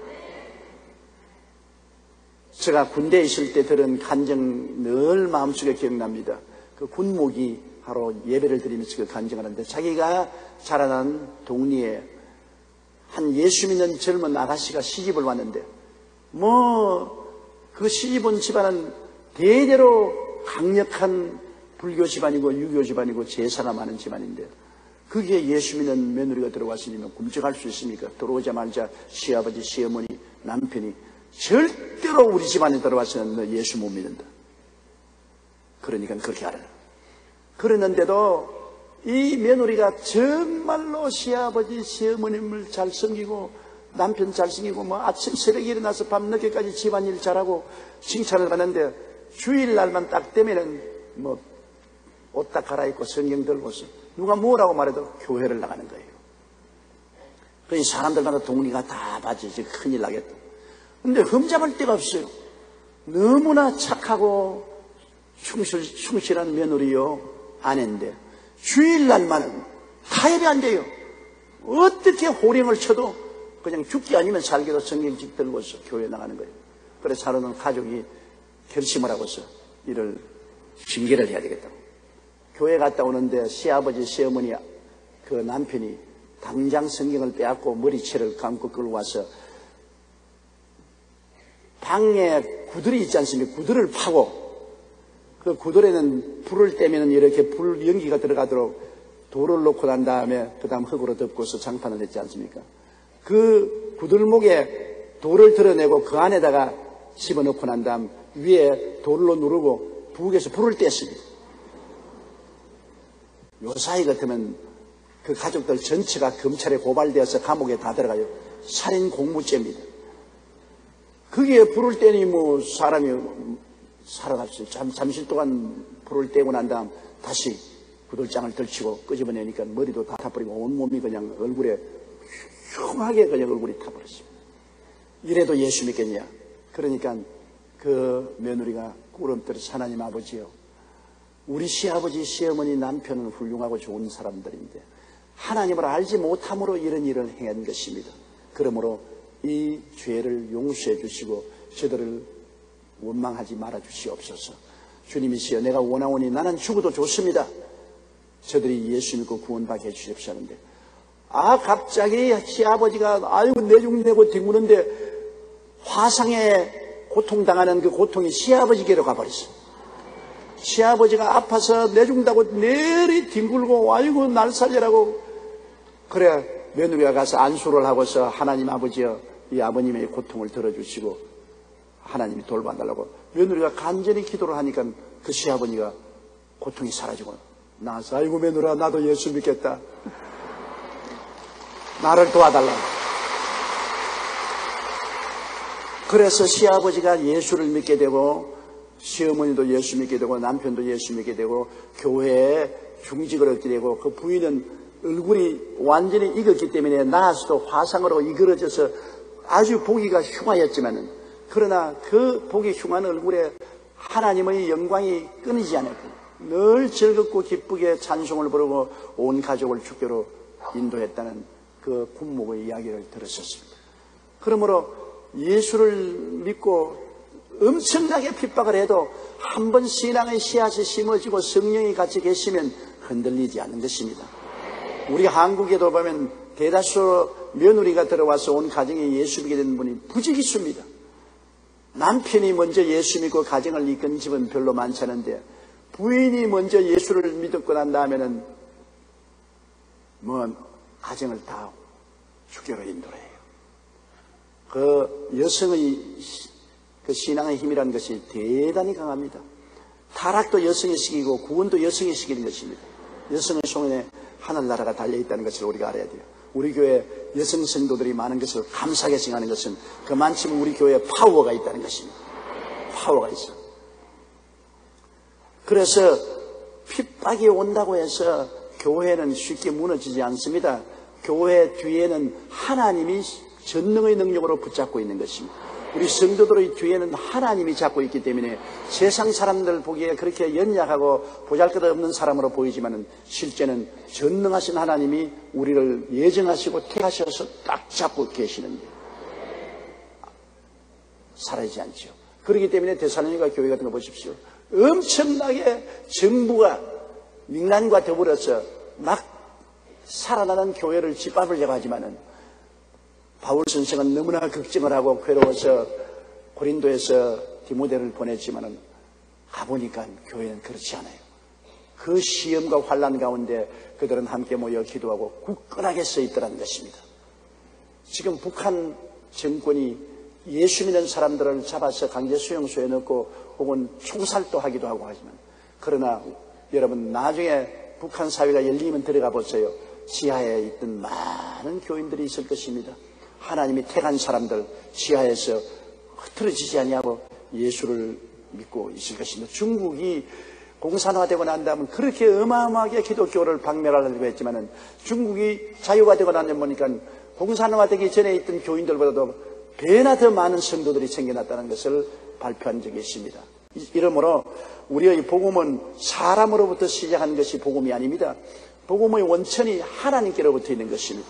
Speaker 1: 제가 군대에 있을 때 들은 간증 늘 마음속에 기억납니다. 그 군목이 하루 예배를 드리면서 그 간증하는데 자기가 자라난 동리에 한 예수 믿는 젊은 아가씨가 시집을 왔는데 뭐 그 시집온 집안은 대대로 강력한 불교 집안이고 유교 집안이고 제사가 많은 집안인데 거기에 예수 믿는 며느리가 들어왔으면 굶쩍할 수 있습니까? 들어오자마자 시아버지, 시어머니, 남편이 절대로 우리 집안에 들어와서는 너 예수 못 믿는다. 그러니까 그렇게 하라. 그랬는데도 이 며느리가 정말로 시아버지, 시어머님을 잘 섬기고 남편 잘 섬기고 뭐 아침 새벽에 일어나서 밤늦게까지 집안일 잘하고 칭찬을 받는데 주일날만 딱 되면은 뭐 옷 딱 갈아입고 성경 들고서 누가 뭐라고 말해도 교회를 나가는 거예요. 그러니 사람들마다 동리가 다 빠지지 큰일 나겠다. 근데 흠잡을 데가 없어요. 너무나 착하고 충실, 충실한 며느리요 아내인데 주일날만은 타협이 안 돼요. 어떻게 호령을 쳐도 그냥 죽기 아니면 살기로 성경책 들고서 교회 나가는 거예요. 그래서 하루는 가족이 결심을 하고서 이를 징계를 해야 되겠다고. 교회 갔다 오는데 시아버지, 시어머니 그 남편이 당장 성경을 빼앗고 머리채를 감고 끌고 와서 방에 구들이 있지 않습니까? 구들을 파고 그 구들에는 불을 떼면 이렇게 불 연기가 들어가도록 돌을 놓고 난 다음에 그 다음 흙으로 덮고서 장판을 했지 않습니까? 그 구들목에 돌을 드러내고 그 안에다가 집어넣고 난 다음 위에 돌로 누르고 부엌에서 불을 뗐습니다. 요 사이 같으면 그 가족들 전체가 검찰에 고발되어서 감옥에 다 들어가요. 살인 공무죄입니다. 거기에 불을 떼니 뭐 사람이 살아갔어요. 잠, 잠시 동안 불을 떼고 난 다음 다시 구들장을 들치고 끄집어내니까 머리도 다 타버리고 온몸이 그냥 얼굴에 흉하게 그냥 얼굴이 타버렸습니다. 이래도 예수 믿겠냐? 그러니까 그 며느리가 꿇음뜨려서 하나님 아버지요. 우리 시아버지, 시어머니, 남편은 훌륭하고 좋은 사람들인데 하나님을 알지 못함으로 이런 일을 행한 것입니다. 그러므로 이 죄를 용서해 주시고 저들을 원망하지 말아 주시옵소서. 주님이시여 내가 원하오니 나는 죽어도 좋습니다. 저들이 예수 믿고 구원받게 해주십시오 하는데 아 갑자기 시아버지가 아이고 내죽내고 뒹구는데 화상에 고통당하는 그 고통이 시아버지께로 가버렸어요. 시아버지가 아파서 내죽다고 내리 뒹굴고 아이고 날 살려라고 그래 며느리가 가서 안수를 하고서 하나님 아버지여 이 아버님의 고통을 들어주시고 하나님이 돌봐달라고 며느리가 간절히 기도를 하니까 그 시아버지가 고통이 사라지고 나와서 아이고 며느라 나도 예수 믿겠다. 나를 도와달라. 그래서 시아버지가 예수를 믿게 되고 시어머니도 예수 믿게 되고 남편도 예수 믿게 되고 교회에 중직을 얻게 되고 그 부인은 얼굴이 완전히 익었기 때문에 나아서도 화상으로 이그러져서 아주 보기가 흉하였지만은 그러나 그 보기 흉한 얼굴에 하나님의 영광이 끊이지 않았고 늘 즐겁고 기쁘게 찬송을 부르고 온 가족을 주께로 인도했다는 그 군목의 이야기를 들었었습니다. 그러므로 예수를 믿고 엄청나게 핍박을 해도 한 번 신앙의 씨앗이 심어지고 성령이 같이 계시면 흔들리지 않는 것입니다. 우리 한국에도 보면 대다수 며느리가 들어와서 온 가정에 예수 믿게 된 분이 부지기수입니다. 남편이 먼저 예수 믿고 가정을 이끈 집은 별로 많지 않은데 부인이 먼저 예수를 믿었고 난 다음에는 뭐 가정을 다 주교로 인도해요. 그 여성의 그 신앙의 힘이라는 것이 대단히 강합니다. 타락도 여성이 시키고 구원도 여성이 시키는 것입니다. 여성의 손에 하늘나라가 달려있다는 것을 우리가 알아야 돼요. 우리 교회 여성 성도들이 많은 것을 감사하게 생각하는 것은 그만큼 우리 교회에 파워가 있다는 것입니다. 파워가 있어. 그래서 핍박이 온다고 해서 교회는 쉽게 무너지지 않습니다. 교회 뒤에는 하나님이 전능의 능력으로 붙잡고 있는 것입니다. 우리 성도들의 뒤에는 하나님이 잡고 있기 때문에 세상 사람들 보기에 그렇게 연약하고 보잘것없는 사람으로 보이지만 실제는 전능하신 하나님이 우리를 예정하시고 택하셔서 딱 잡고 계시는 게 사라지지 않죠. 그렇기 때문에 데살로니가 교회 같은 거 보십시오. 엄청나게 정부가 민간과 더불어서 막 살아나는 교회를 짓밟으려고 하지만은 바울 선생은 너무나 걱정을 하고 괴로워서 고린도에서 디모데를 보냈지만은 가보니까 교회는 그렇지 않아요. 그 시험과 환난 가운데 그들은 함께 모여 기도하고 굳건하게 서 있더라는 것입니다. 지금 북한 정권이 예수 믿는 사람들을 잡아서 강제 수용소에 넣고 혹은 총살도 하기도 하고 하지만 그러나 여러분 나중에 북한 사회가 열리면 들어가 보세요. 지하에 있던 많은 교인들이 있을 것입니다. 하나님이 택한 사람들 지하에서 흐트러지지 아니하고 예수를 믿고 있을 것입니다. 중국이 공산화되고 난 다음에 그렇게 어마어마하게 기독교를 박멸하려고 했지만은 중국이 자유가 되고 나면 보니까 공산화되기 전에 있던 교인들보다도 배나 더 많은 성도들이 생겨났다는 것을 발표한 적이 있습니다. 이러므로 우리의 복음은 사람으로부터 시작한 것이 복음이 아닙니다. 복음의 원천이 하나님께로부터 있는 것입니다.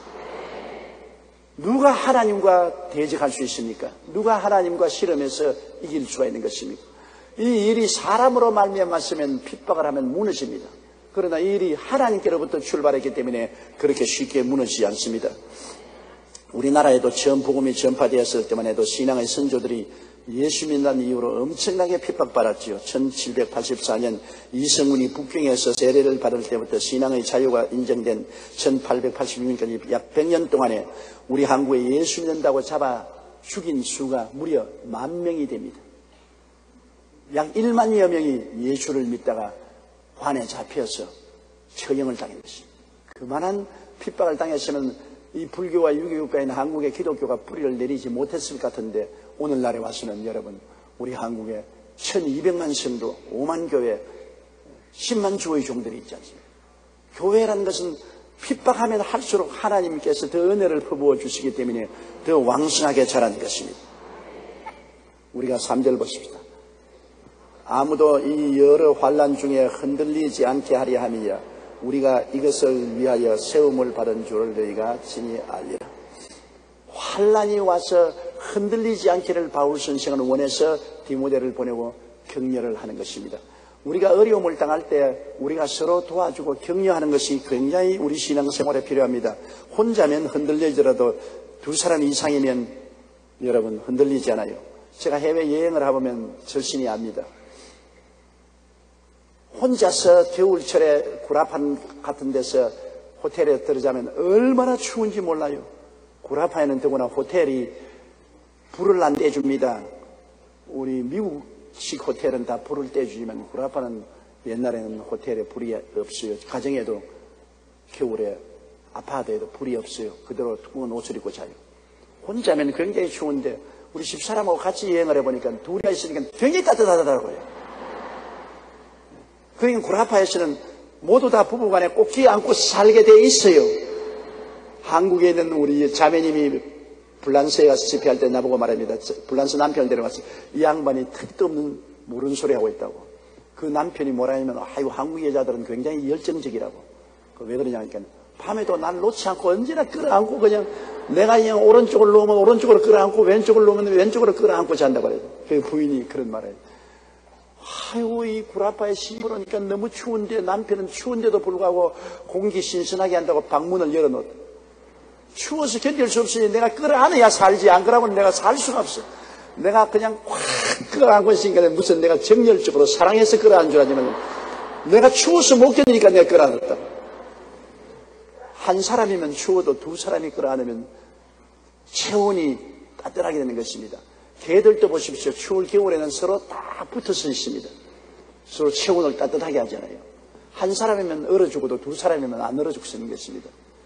Speaker 1: 누가 하나님과 대적할 수 있습니까? 누가 하나님과 실험해서 이길 수가 있는 것입니까? 이 일이 사람으로 말미암았으면 핍박을 하면 무너집니다. 그러나 이 일이 하나님께로부터 출발했기 때문에 그렇게 쉽게 무너지지 않습니다. 우리나라에도 처음 복음이 전파되었을 때만 해도 신앙의 선조들이 예수 믿는 이유로 엄청나게 핍박받았지요. 천칠백팔십사 년 이성훈이 북경에서 세례를 받을 때부터 신앙의 자유가 인정된 천팔백팔십육 년까지 약 백 년 동안에 우리 한국에 예수 믿는다고 잡아 죽인 수가 무려 만 명이 됩니다. 약 일만여 명이 예수를 믿다가 관에 잡혀서 처형을 당했습니다. 그만한 핍박을 당했으면 이 불교와 유교국가인 한국의 기독교가 뿌리를 내리지 못했을 것 같은데 오늘날에 와서는 여러분 우리 한국에 천이백만 성도, 오만 교회, 십만 주의 종들이 있지 않습니까? 교회라는 것은 핍박하면 할수록 하나님께서 더 은혜를 퍼부어 주시기 때문에 더 왕성하게 자라는 것입니다. 우리가 삼 절 보십시다. 아무도 이 여러 환난 중에 흔들리지 않게 하려 함이라 우리가 이것을 위하여 세움을 받은 줄을 너희가 친히 알리라. 환난이 와서 흔들리지 않기를 바울 선생은 원해서 디모데를 보내고 격려를 하는 것입니다. 우리가 어려움을 당할 때 우리가 서로 도와주고 격려하는 것이 굉장히 우리 신앙생활에 필요합니다. 혼자면 흔들리더라도 두 사람 이상이면 여러분 흔들리지 않아요. 제가 해외여행을 해보면 절신이 압니다. 혼자서 겨울철에 구라판 같은 데서 호텔에 들어자면 얼마나 추운지 몰라요. 구라판에는 더구나 호텔이 불을 안 떼줍니다. 우리 미국식 호텔은 다 불을 떼주지만 구라판은 옛날에는 호텔에 불이 없어요. 가정에도 겨울에 아파트에도 불이 없어요. 그대로 두꺼운 옷을 입고 자요. 혼자면 굉장히 추운데 우리 집사람하고 같이 여행을 해보니까 둘이 있으니까 굉장히 따뜻하더라고요. 그러니까 구라파에서는 모두 다 부부간에 꼭 끼 안고 살게 돼 있어요. 한국에 있는 우리 자매님이 불란서에 가서 집회할 때 나보고 말합니다. 불란서 남편을 데려가서 이 양반이 택도 없는 모르는 소리 하고 있다고. 그 남편이 뭐라 하냐면, 아이고, 한국 여자들은 굉장히 열정적이라고. 그 왜 그러냐 하니까, 밤에도 날 놓지 않고 언제나 끌어안고 그냥 내가 그냥 오른쪽을 놓으면 오른쪽으로 끌어안고 왼쪽을 놓으면 왼쪽으로 끌어안고 잔다고 그래요. 그 부인이 그런 말을 해요. 아이고, 이 구라파에 시골 오니까 너무 추운데 남편은 추운데도 불구하고 공기 신선하게 한다고 방문을 열어놓. 추워서 견딜 수 없으니 내가 끌어안아야 살지. 안 그러면 내가 살 수가 없어. 내가 그냥 확 끌어안고 있으니까 무슨 내가 정열적으로 사랑해서 끌어안은 줄 아지만 내가 추워서 못 견디니까 내가 끌어안았다. 한 사람이면 추워도 두 사람이 끌어안으면 체온이 따뜻하게 되는 것입니다. 개들도 보십시오. 추울 겨울에는 서로 딱 붙어서 있습니다. 서로 체온을 따뜻하게 하잖아요. 한 사람이면 얼어 죽어도 두 사람이면 안 얼어 죽는 것입니다.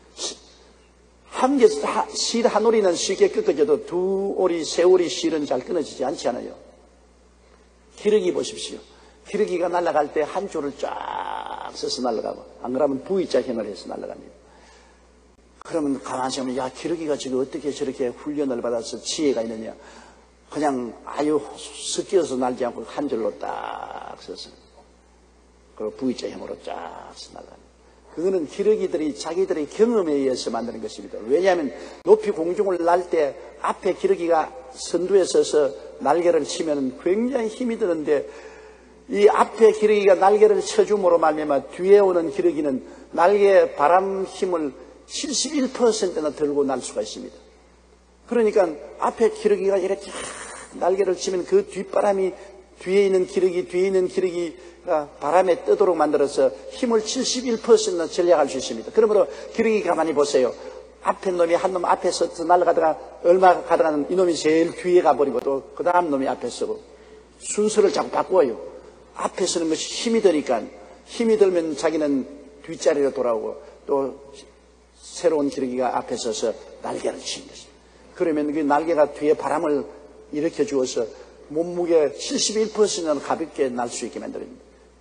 Speaker 1: 한 개, 실 한 오리는 쉽게 꺾어져도 두 오리, 세 오리 실은 잘 끊어지지 않지 않아요. 기러기 보십시오. 기러기가 날아갈 때 한 줄을 쫙 써서 날아가고, 안 그러면 V자형을 해서 날아갑니다. 그러면 가만히 보면, 야, 기러기가 지금 어떻게 저렇게 훈련을 받아서 지혜가 있느냐. 그냥 아유 섞여서 날지 않고 한 줄로 딱 써서 그리고 V자형으로 쫙 써서 날아갑니다. 그거는 기러기들이 자기들의 경험에 의해서 만드는 것입니다. 왜냐하면 높이 공중을 날 때 앞에 기러기가 선두에 서서 날개를 치면 굉장히 힘이 드는데 이 앞에 기러기가 날개를 쳐줌으로 말미암아 뒤에 오는 기러기는 날개 바람 힘을 칠십일 퍼센트나 들고 날 수가 있습니다. 그러니까 앞에 기러기가 이렇게 날개를 치면 그 뒷바람이 뒤에 있는 기러기, 뒤에 있는 기러기가 바람에 뜨도록 만들어서 힘을 칠십일 퍼센트나 전략할 수 있습니다. 그러므로 기러기 가만히 보세요. 앞에 놈이 한 놈 앞에서 날아가다가 얼마 가다가는 이놈이 제일 뒤에 가버리고 또 그 다음 놈이 앞에 서고 순서를 자꾸 바꿔요. 앞에 서는 것이 힘이 드니까 힘이 들면 자기는 뒷자리로 돌아오고 또 새로운 기러기가 앞에 서서 날개를 치는 것입니다. 그러면 그 날개가 뒤에 바람을 일으켜 주어서 몸무게 칠십일 퍼센트는 가볍게 날 수 있게 만듭니다.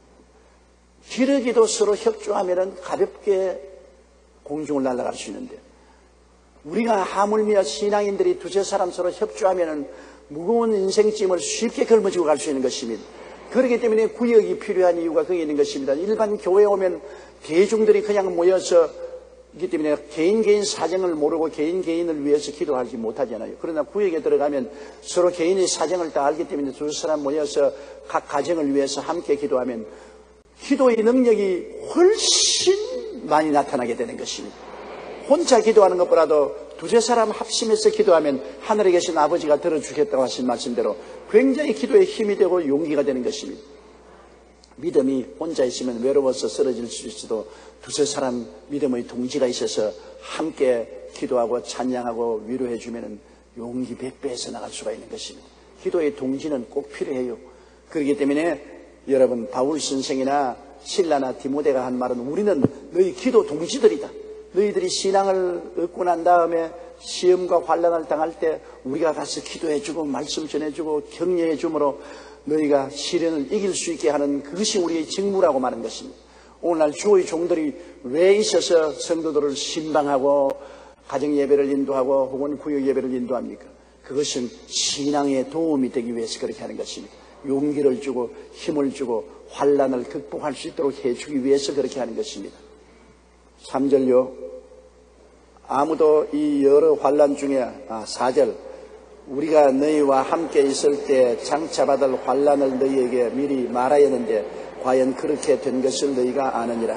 Speaker 1: 기러기도 서로 협조하면 가볍게 공중을 날아갈 수 있는데 우리가 하물며 신앙인들이 두세 사람 서로 협조하면 무거운 인생짐을 쉽게 걸머지고 갈 수 있는 것입니다. 그렇기 때문에 구역이 필요한 이유가 거기 있는 것입니다. 일반 교회에 오면 대중들이 그냥 모여서 이기 때문에 개인 개인 사정을 모르고 개인 개인을 위해서 기도하지 못하잖아요. 그러나 구역에 들어가면 서로 개인의 사정을 다 알기 때문에 두 사람 모여서 각 가정을 위해서 함께 기도하면 기도의 능력이 훨씬 많이 나타나게 되는 것입니다. 혼자 기도하는 것보다도 두세 사람 합심해서 기도하면 하늘에 계신 아버지가 들어주겠다고 하신 말씀대로 굉장히 기도에 힘이 되고 용기가 되는 것입니다. 믿음이 혼자 있으면 외로워서 쓰러질 수 있어도 두세 사람 믿음의 동지가 있어서 함께 기도하고 찬양하고 위로해 주면 용기 백 배에서 나갈 수가 있는 것입니다. 기도의 동지는 꼭 필요해요. 그렇기 때문에 여러분 바울 선생이나 실라나 디모데가 한 말은 우리는 너희 기도 동지들이다. 너희들이 신앙을 얻고 난 다음에 시험과 환난을 당할 때 우리가 가서 기도해주고 말씀 전해주고 격려해줌으로 너희가 시련을 이길 수 있게 하는 그것이 우리의 직무라고 말하는 것입니다. 오늘날 주의 종들이 왜 있어서 성도들을 신방하고 가정예배를 인도하고 혹은 구역예배를 인도합니까? 그것은 신앙에 도움이 되기 위해서 그렇게 하는 것입니다. 용기를 주고 힘을 주고 환난을 극복할 수 있도록 해주기 위해서 그렇게 하는 것입니다. 삼 절요. 아무도 이 여러 환난 중에 아, 사 절 우리가 너희와 함께 있을 때 장차 받을 환난을 너희에게 미리 말하였는데 과연 그렇게 된 것을 너희가 아느니라.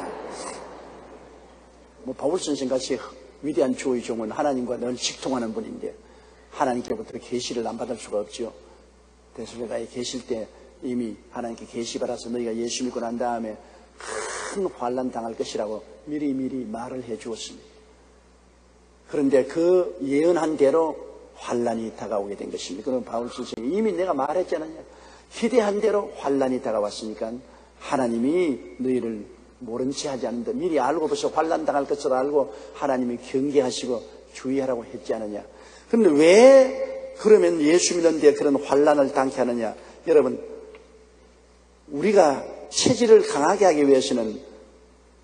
Speaker 1: 뭐 바울 선생같이 위대한 주의 종은 하나님과 늘 직통하는 분인데 하나님께로부터 계시를 안 받을 수가 없죠. 데살로니가에 계실 때 이미 하나님께 계시 받아서 너희가 예수 믿고 난 다음에 큰 환난 당할 것이라고 미리 미리 말을 해 주었습니다. 그런데 그 예언한 대로 환난이 다가오게 된 것입니다. 그럼 바울 선생이 이미 내가 말했잖아요. 기대한 대로 환난이 다가왔으니까 하나님이 너희를 모른 채 하지 않는다. 미리 알고 벌써 환난 당할 것을 알고 하나님이 경계하시고 주의하라고 했지 않느냐. 그런데 왜 그러면 예수 믿는데 그런 환난을 당케 하느냐. 여러분 우리가 체질을 강하게 하기 위해서는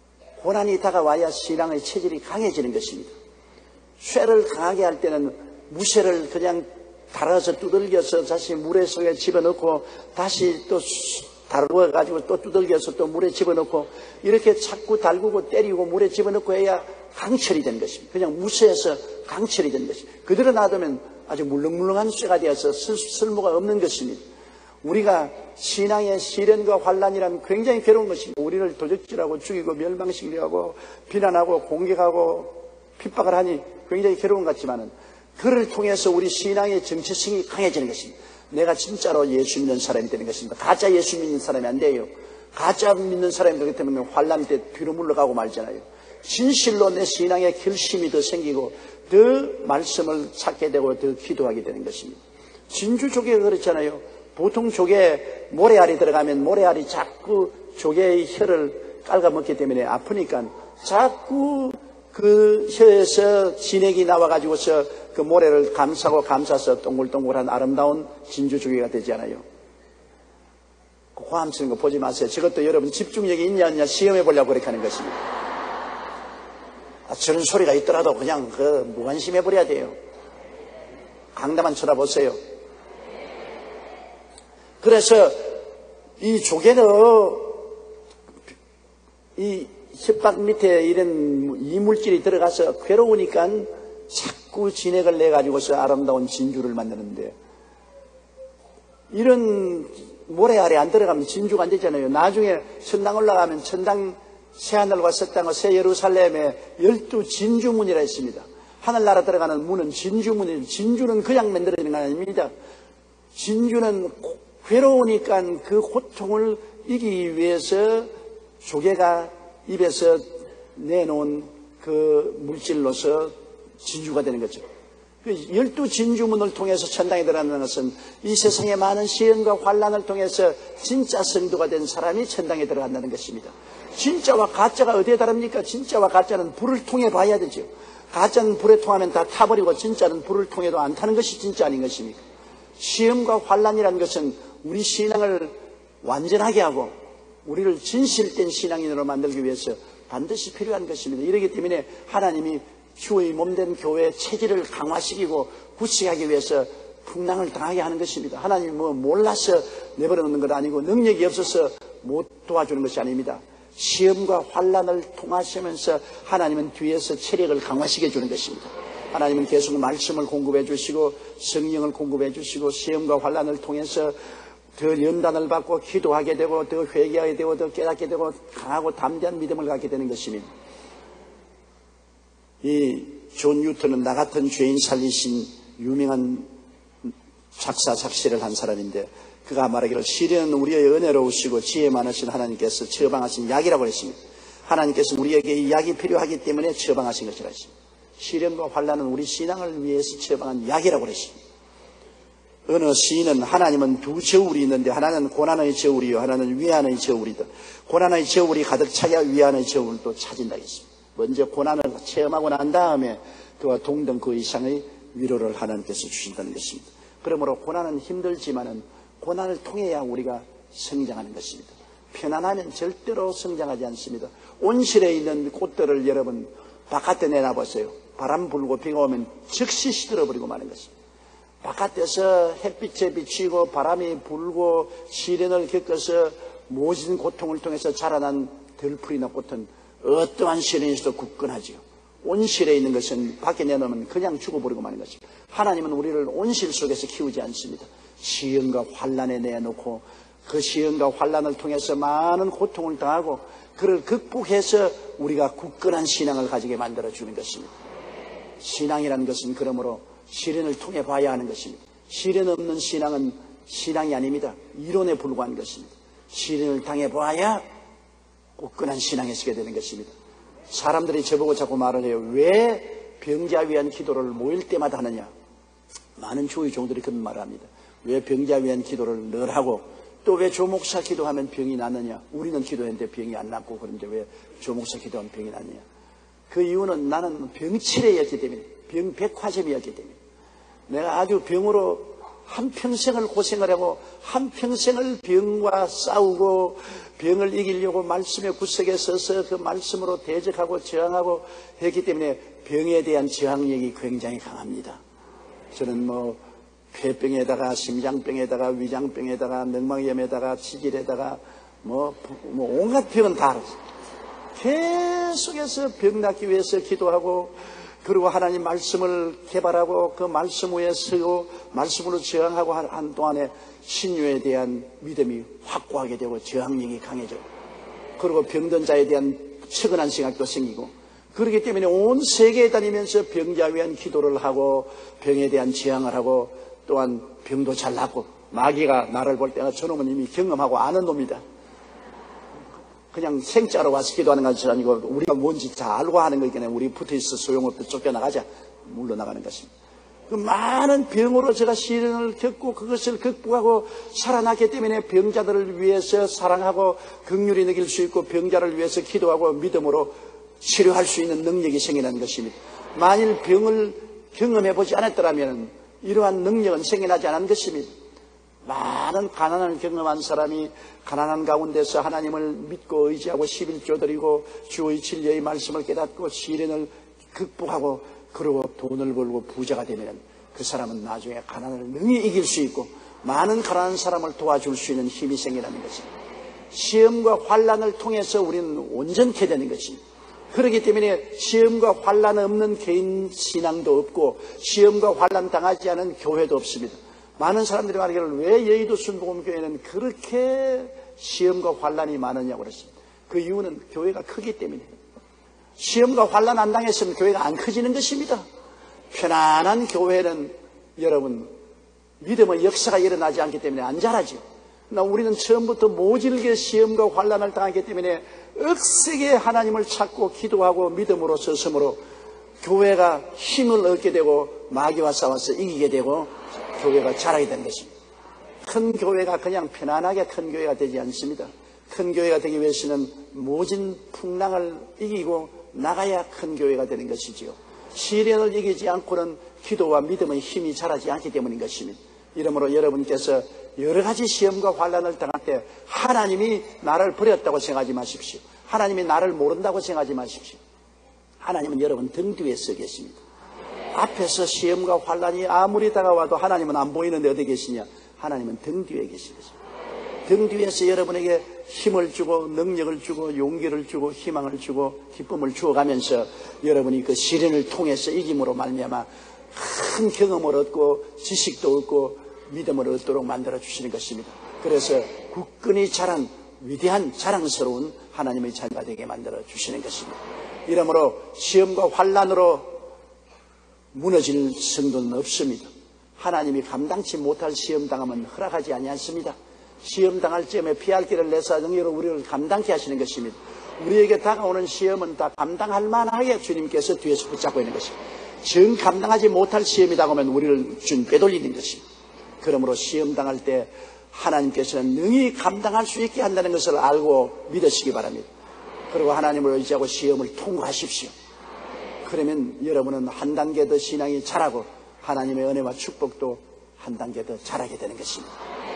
Speaker 1: 고난이 다가와야 신앙의 체질이 강해지는 것입니다. 쇠를 강하게 할 때는 무쇠를 그냥 달아서 두들겨서 다시 물에 속에 집어넣고 다시 또 다루어가지고 또 두들겨서 또 물에 집어넣고 이렇게 자꾸 달구고 때리고 물에 집어넣고 해야 강철이 된 것입니다. 그냥 무쇠에서 강철이 된 것입니다. 그대로 놔두면 아주 물렁물렁한 쇠가 되어서 쓸모가 없는 것입니다. 우리가 신앙의 시련과 환난이란 굉장히 괴로운 것입니다. 우리를 도적질하고 죽이고 멸망시키려고 비난하고 공격하고 핍박을 하니 굉장히 괴로운 것 같지만은 그를 통해서 우리 신앙의 정체성이 강해지는 것입니다. 내가 진짜로 예수 믿는 사람이 되는 것입니다. 가짜 예수 믿는 사람이 안 돼요. 가짜 믿는 사람이 되기 때문에 환난 때 뒤로 물러가고 말잖아요. 진실로 내 신앙의 결심이 더 생기고 더 말씀을 찾게 되고 더 기도하게 되는 것입니다. 진주 조개가 그렇잖아요. 보통 조개 모래알이 들어가면 모래알이 자꾸 조개의 혀를 깔아먹기 때문에 아프니까 자꾸 그 혀에서 진액이 나와가지고서 그 모래를 감싸고 감싸서 동글동글한 아름다운 진주 조개가 되잖아요. 그 호암 치는 거 보지 마세요. 저것도 여러분 집중력이 있냐 없냐 시험해 보려고 그렇게 하는 것입니다. 아, 저런 소리가 있더라도 그냥 그 무관심해 버려야 돼요. 강다만 쳐다보세요. 그래서 이 조개는 이 혓박 밑에 이런 이물질이 들어가서 괴로우니까 자꾸 진액을 내가지고서 아름다운 진주를 만드는데 이런 모래알이 안 들어가면 진주가 안 되잖아요. 나중에 천당 올라가면 천당 새하늘과 새 땅과 새 예루살렘에 열두 진주문이라 했습니다. 하늘나라 들어가는 문은 진주문이에요. 진주는 그냥 만들어지는 건 아닙니다. 진주는 괴로우니까 그 고통을 이기기 위해서 조개가 입에서 내놓은 그 물질로서 진주가 되는 거죠. 열두 진주문을 통해서 천당에 들어가는 것은 이 세상의 많은 시련과 환난을 통해서 진짜 성도가 된 사람이 천당에 들어간다는 것입니다. 진짜와 가짜가 어디에 다릅니까? 진짜와 가짜는 불을 통해 봐야 되죠. 가짜는 불에 통하면 다 타버리고 진짜는 불을 통해도 안 타는 것이 진짜 아닌 것입니까? 시험과 환난이라는 것은 우리 신앙을 완전하게 하고 우리를 진실된 신앙인으로 만들기 위해서 반드시 필요한 것입니다. 이렇기 때문에 하나님이 주의 몸된 교회의 체질을 강화시키고 굳세하기 위해서 풍랑을 당하게 하는 것입니다. 하나님이 뭐 몰라서 내버려 놓는 것 아니고 능력이 없어서 못 도와주는 것이 아닙니다. 시험과 환난을 통하시면서 하나님은 뒤에서 체력을 강화시켜 주는 것입니다. 하나님은 계속 말씀을 공급해 주시고 성령을 공급해 주시고 시험과 환난을 통해서 더 연단을 받고 기도하게 되고 더 회개하게 되고 더 깨닫게 되고 강하고 담대한 믿음을 갖게 되는 것입니다. 이 존 뉴턴은 나 같은 죄인 살리신 유명한 작사 작시를 한 사람인데 그가 말하기를 시련은 우리의 은혜로우시고 지혜 많으신 하나님께서 처방하신 약이라고 했습니다. 하나님께서 우리에게 이 약이 필요하기 때문에 처방하신 것이라 했습니다. 시련과 환난은 우리 신앙을 위해서 처방한 약이라고 했습니다. 어느 시인은 하나님은 두 저울이 있는데 하나는 고난의 저울이요 하나는 위안의 저울이다. 고난의 저울이 가득 차야 위안의 저울도 차진다 했습니다. 먼저 고난을 체험하고 난 다음에 그와 동등 그 이상의 위로를 하나님께서 주신다는 것입니다. 그러므로 고난은 힘들지만은 고난을 통해야 우리가 성장하는 것입니다. 편안하면 절대로 성장하지 않습니다. 온실에 있는 꽃들을 여러분 바깥에 내놔보세요. 바람 불고 비가 오면 즉시 시들어버리고 마는 것입니다. 바깥에서 햇빛에 비치고 바람이 불고 시련을 겪어서 모진 고통을 통해서 자라난 들풀이나 꽃은 어떠한 시련에서도 굳건하지요. 온실에 있는 것은 밖에 내놓으면 그냥 죽어버리고 마는 것입니다. 하나님은 우리를 온실 속에서 키우지 않습니다. 시험과 환난에 내놓고 그 시험과 환난을 통해서 많은 고통을 당하고 그를 극복해서 우리가 굳건한 신앙을 가지게 만들어주는 것입니다. 신앙이라는 것은 그러므로 시련을 통해 봐야 하는 것입니다. 시련 없는 신앙은 신앙이 아닙니다. 이론에 불과한 것입니다. 시련을 당해봐야 굳건한 신앙에 서게 되는 것입니다. 사람들이 저보고 자꾸 말을 해요. 왜 병자 위한 기도를 모일 때마다 하느냐. 많은 주의 종들이 그런 말을 합니다. 왜 병자 위한 기도를 늘 하고 또 왜 조목사 기도하면 병이 낫느냐. 우리는 기도했는데 병이 안 낫고 그런데 왜 조목사 기도하면 병이 낫느냐. 그 이유는 나는 병치레였기 때문에 병백화점이었기 때문에 내가 아주 병으로 한평생을 고생을 하고 한평생을 병과 싸우고 병을 이기려고 말씀의 구석에 서서 그 말씀으로 대적하고 저항하고 했기 때문에 병에 대한 저항력이 굉장히 강합니다. 저는 뭐 폐병에다가 심장병에다가 위장병에다가 맹막염에다가 치질에다가 뭐, 뭐 온갖 병은 다 알았어요. 계속해서 병 낫기 위해서 기도하고, 그리고 하나님 말씀을 개발하고 그 말씀 위에 서고 말씀으로 저항하고 한 동안에 신유에 대한 믿음이 확고하게 되고 저항력이 강해져. 그리고 병든 자에 대한 측은한 생각도 생기고, 그렇기 때문에 온 세계에 다니면서 병자 위한 기도를 하고 병에 대한 저항을 하고, 또한 병도 잘 낫고, 마귀가 나를 볼 때가 저놈은 이미 경험하고 아는 놈이다. 그냥 생짜로 와서 기도하는 것이 아니고 우리가 뭔지 잘 알고 하는 거기 때문에 우리 붙어있어 소용없다, 쫓겨나가자, 물러나가는 것입니다. 그 많은 병으로 제가 시련을 겪고 그것을 극복하고 살아났기 때문에 병자들을 위해서 사랑하고 긍휼히 느낄 수 있고 병자를 위해서 기도하고 믿음으로 치료할 수 있는 능력이 생겨나는 것입니다. 만일 병을 경험해보지 않았더라면 이러한 능력은 생겨나지 않은 것입니다. 많은 가난을 경험한 사람이 가난한 가운데서 하나님을 믿고 의지하고 십일조 드리고 주의 진리의 말씀을 깨닫고 시련을 극복하고 그러고 돈을 벌고 부자가 되면 그 사람은 나중에 가난을 능히 이길 수 있고 많은 가난한 사람을 도와줄 수 있는 힘이 생기는 것입니다. 시험과 환난을 통해서 우리는 온전케 되는 것입니다. 그렇기 때문에 시험과 환난 없는 개인 신앙도 없고 시험과 환난 당하지 않은 교회도 없습니다. 많은 사람들이 말하기를 왜 여의도 순복음교회는 그렇게 시험과 환난이 많으냐고 그랬습니다. 그 이유는 교회가 크기 때문에. 시험과 환난 안 당했으면 교회가 안 커지는 것입니다. 편안한 교회는 여러분 믿음의 역사가 일어나지 않기 때문에 안 자라죠. 우리는 처음부터 모질게 시험과 환난을 당하기 때문에 억세게 하나님을 찾고 기도하고 믿음으로 서심으로 교회가 힘을 얻게 되고 마귀와 싸워서 이기게 되고 교회가 자라게 되는 것입니다. 큰 교회가 그냥 편안하게 큰 교회가 되지 않습니다. 큰 교회가 되기 위해서는 모진 풍랑을 이기고 나가야 큰 교회가 되는 것이지요. 시련을 이기지 않고는 기도와 믿음의 힘이 자라지 않기 때문인 것입니다. 이러므로 여러분께서 여러 가지 시험과 환난을 당할 때 하나님이 나를 버렸다고 생각하지 마십시오. 하나님이 나를 모른다고 생각하지 마십시오. 하나님은 여러분 등 뒤에 서 계십니다. 앞에서 시험과 환난이 아무리 다가와도 하나님은 안 보이는데 어디 계시냐? 하나님은 등 뒤에 계십니다. 등 뒤에서 여러분에게 힘을 주고 능력을 주고 용기를 주고 희망을 주고 기쁨을 주어가면서 여러분이 그 시련을 통해서 이김으로 말미암아 큰 경험을 얻고 지식도 얻고 믿음을 얻도록 만들어 주시는 것입니다. 그래서 굳건히 자란 위대한 자랑스러운 하나님의 자녀가 되게 만들어 주시는 것입니다. 이러므로 시험과 환난으로 무너질 성도는 없습니다. 하나님이 감당치 못할 시험 당하면 허락하지 아니하십니다. 시험 당할 즈음에 피할 길을 내사 능력으로 우리를 감당케 하시는 것입니다. 우리에게 다가오는 시험은 다 감당할 만하게 주님께서 뒤에서 붙잡고 있는 것입니다. 정 감당하지 못할 시험이 다가오면 우리를 준 빼돌리는 것입니다. 그러므로 시험 당할 때 하나님께서는 능히 감당할 수 있게 한다는 것을 알고 믿으시기 바랍니다. 그리고 하나님을 의지하고 시험을 통과하십시오. 그러면 여러분은 한 단계 더 신앙이 자라고 하나님의 은혜와 축복도 한 단계 더 자라게 되는 것입니다.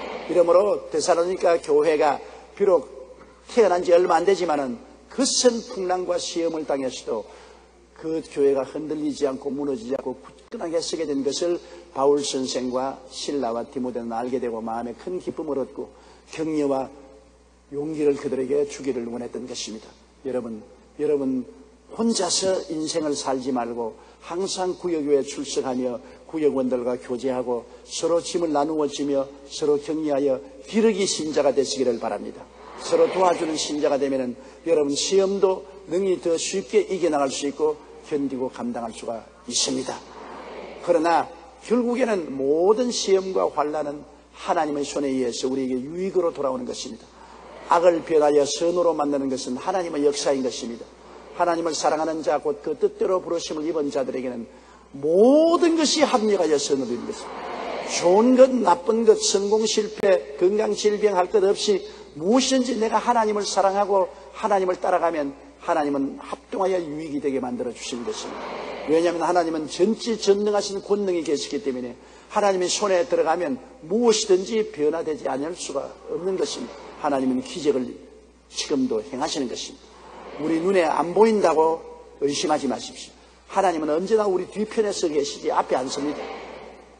Speaker 1: 이러므로 데살로니가 교회가 비록 태어난 지 얼마 안 되지만은 거센 풍랑과 시험을 당했어도 그 교회가 흔들리지 않고 무너지지 않고 굳건하게 서게 된 것을 바울 선생과 실라와 디모데는 알게 되고 마음에 큰 기쁨을 얻고 격려와 용기를 그들에게 주기를 원했던 것입니다. 여러분, 여러분 혼자서 인생을 살지 말고 항상 구역교회에 출석하며 구역원들과 교제하고 서로 짐을 나누어 지며 서로 격려하여 기르기 신자가 되시기를 바랍니다. 서로 도와주는 신자가 되면 여러분 시험도 능히 더 쉽게 이겨나갈 수 있고 견디고 감당할 수가 있습니다. 그러나 결국에는 모든 시험과 환난은 하나님의 손에 의해서 우리에게 유익으로 돌아오는 것입니다. 악을 변하여 선으로 만드는 것은 하나님의 역사인 것입니다. 하나님을 사랑하는 자 곧 그 뜻대로 부르심을 입은 자들에게는 모든 것이 합력하여 선으로 이루는 것입니다. 좋은 것, 나쁜 것, 성공, 실패, 건강, 질병 할 것 없이 무엇이든지 내가 하나님을 사랑하고 하나님을 따라가면 하나님은 합동하여 유익이 되게 만들어 주시는 것입니다. 왜냐하면 하나님은 전지전능하신 권능이 계시기 때문에 하나님의 손에 들어가면 무엇이든지 변화되지 않을 수가 없는 것입니다. 하나님은 기적을 지금도 행하시는 것입니다. 우리 눈에 안 보인다고 의심하지 마십시오. 하나님은 언제나 우리 뒤편에 서 계시지 앞에 안 섭니다.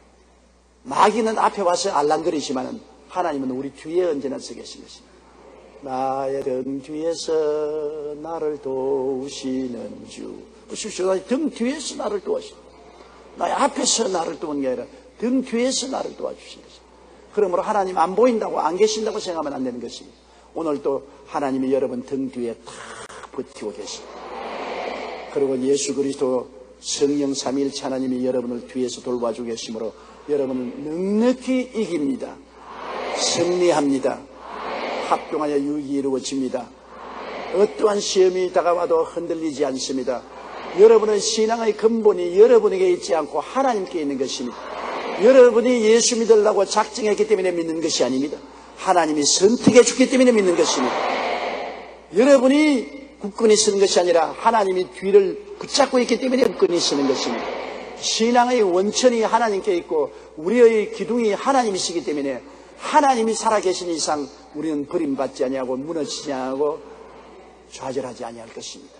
Speaker 1: 마귀는 앞에 와서 알랑거리지만은 하나님은 우리 뒤에 언제나 서 계신 것입니다. 나의 등 뒤에서 나를 도우시는 주. 보십시오. 등 뒤에서 나를 도와주시는, 나의 앞에서 나를 도우는 게 아니라 등 뒤에서 나를 도와주시는 것입니다. 그러므로 하나님 안 보인다고, 안 계신다고 생각하면 안 되는 것입니다. 오늘도 하나님이 여러분 등 뒤에 다 버티고 계십니다. 그리고 예수 그리스도 성령 삼위일체 하나님이 여러분을 뒤에서 돌봐주고 계시므로 여러분은 넉넉히 이깁니다. 승리합니다. 합동하여 유익이 이루어집니다. 어떠한 시험이 다가와도 흔들리지 않습니다. 여러분의 신앙의 근본이 여러분에게 있지 않고 하나님께 있는 것입니다. 여러분이 예수 믿으려고 작정했기 때문에 믿는 것이 아닙니다. 하나님이 선택해 줬기 때문에 믿는 것입니다. 여러분이 굳건히 서는 것이 아니라 하나님이 뒤를 붙잡고 있기 때문에 굳건히 서는 것입니다. 신앙의 원천이 하나님께 있고 우리의 기둥이 하나님이시기 때문에 하나님이 살아계신 이상 우리는 버림받지 아니하고 무너지지 아니하고 좌절하지 아니할 것입니다.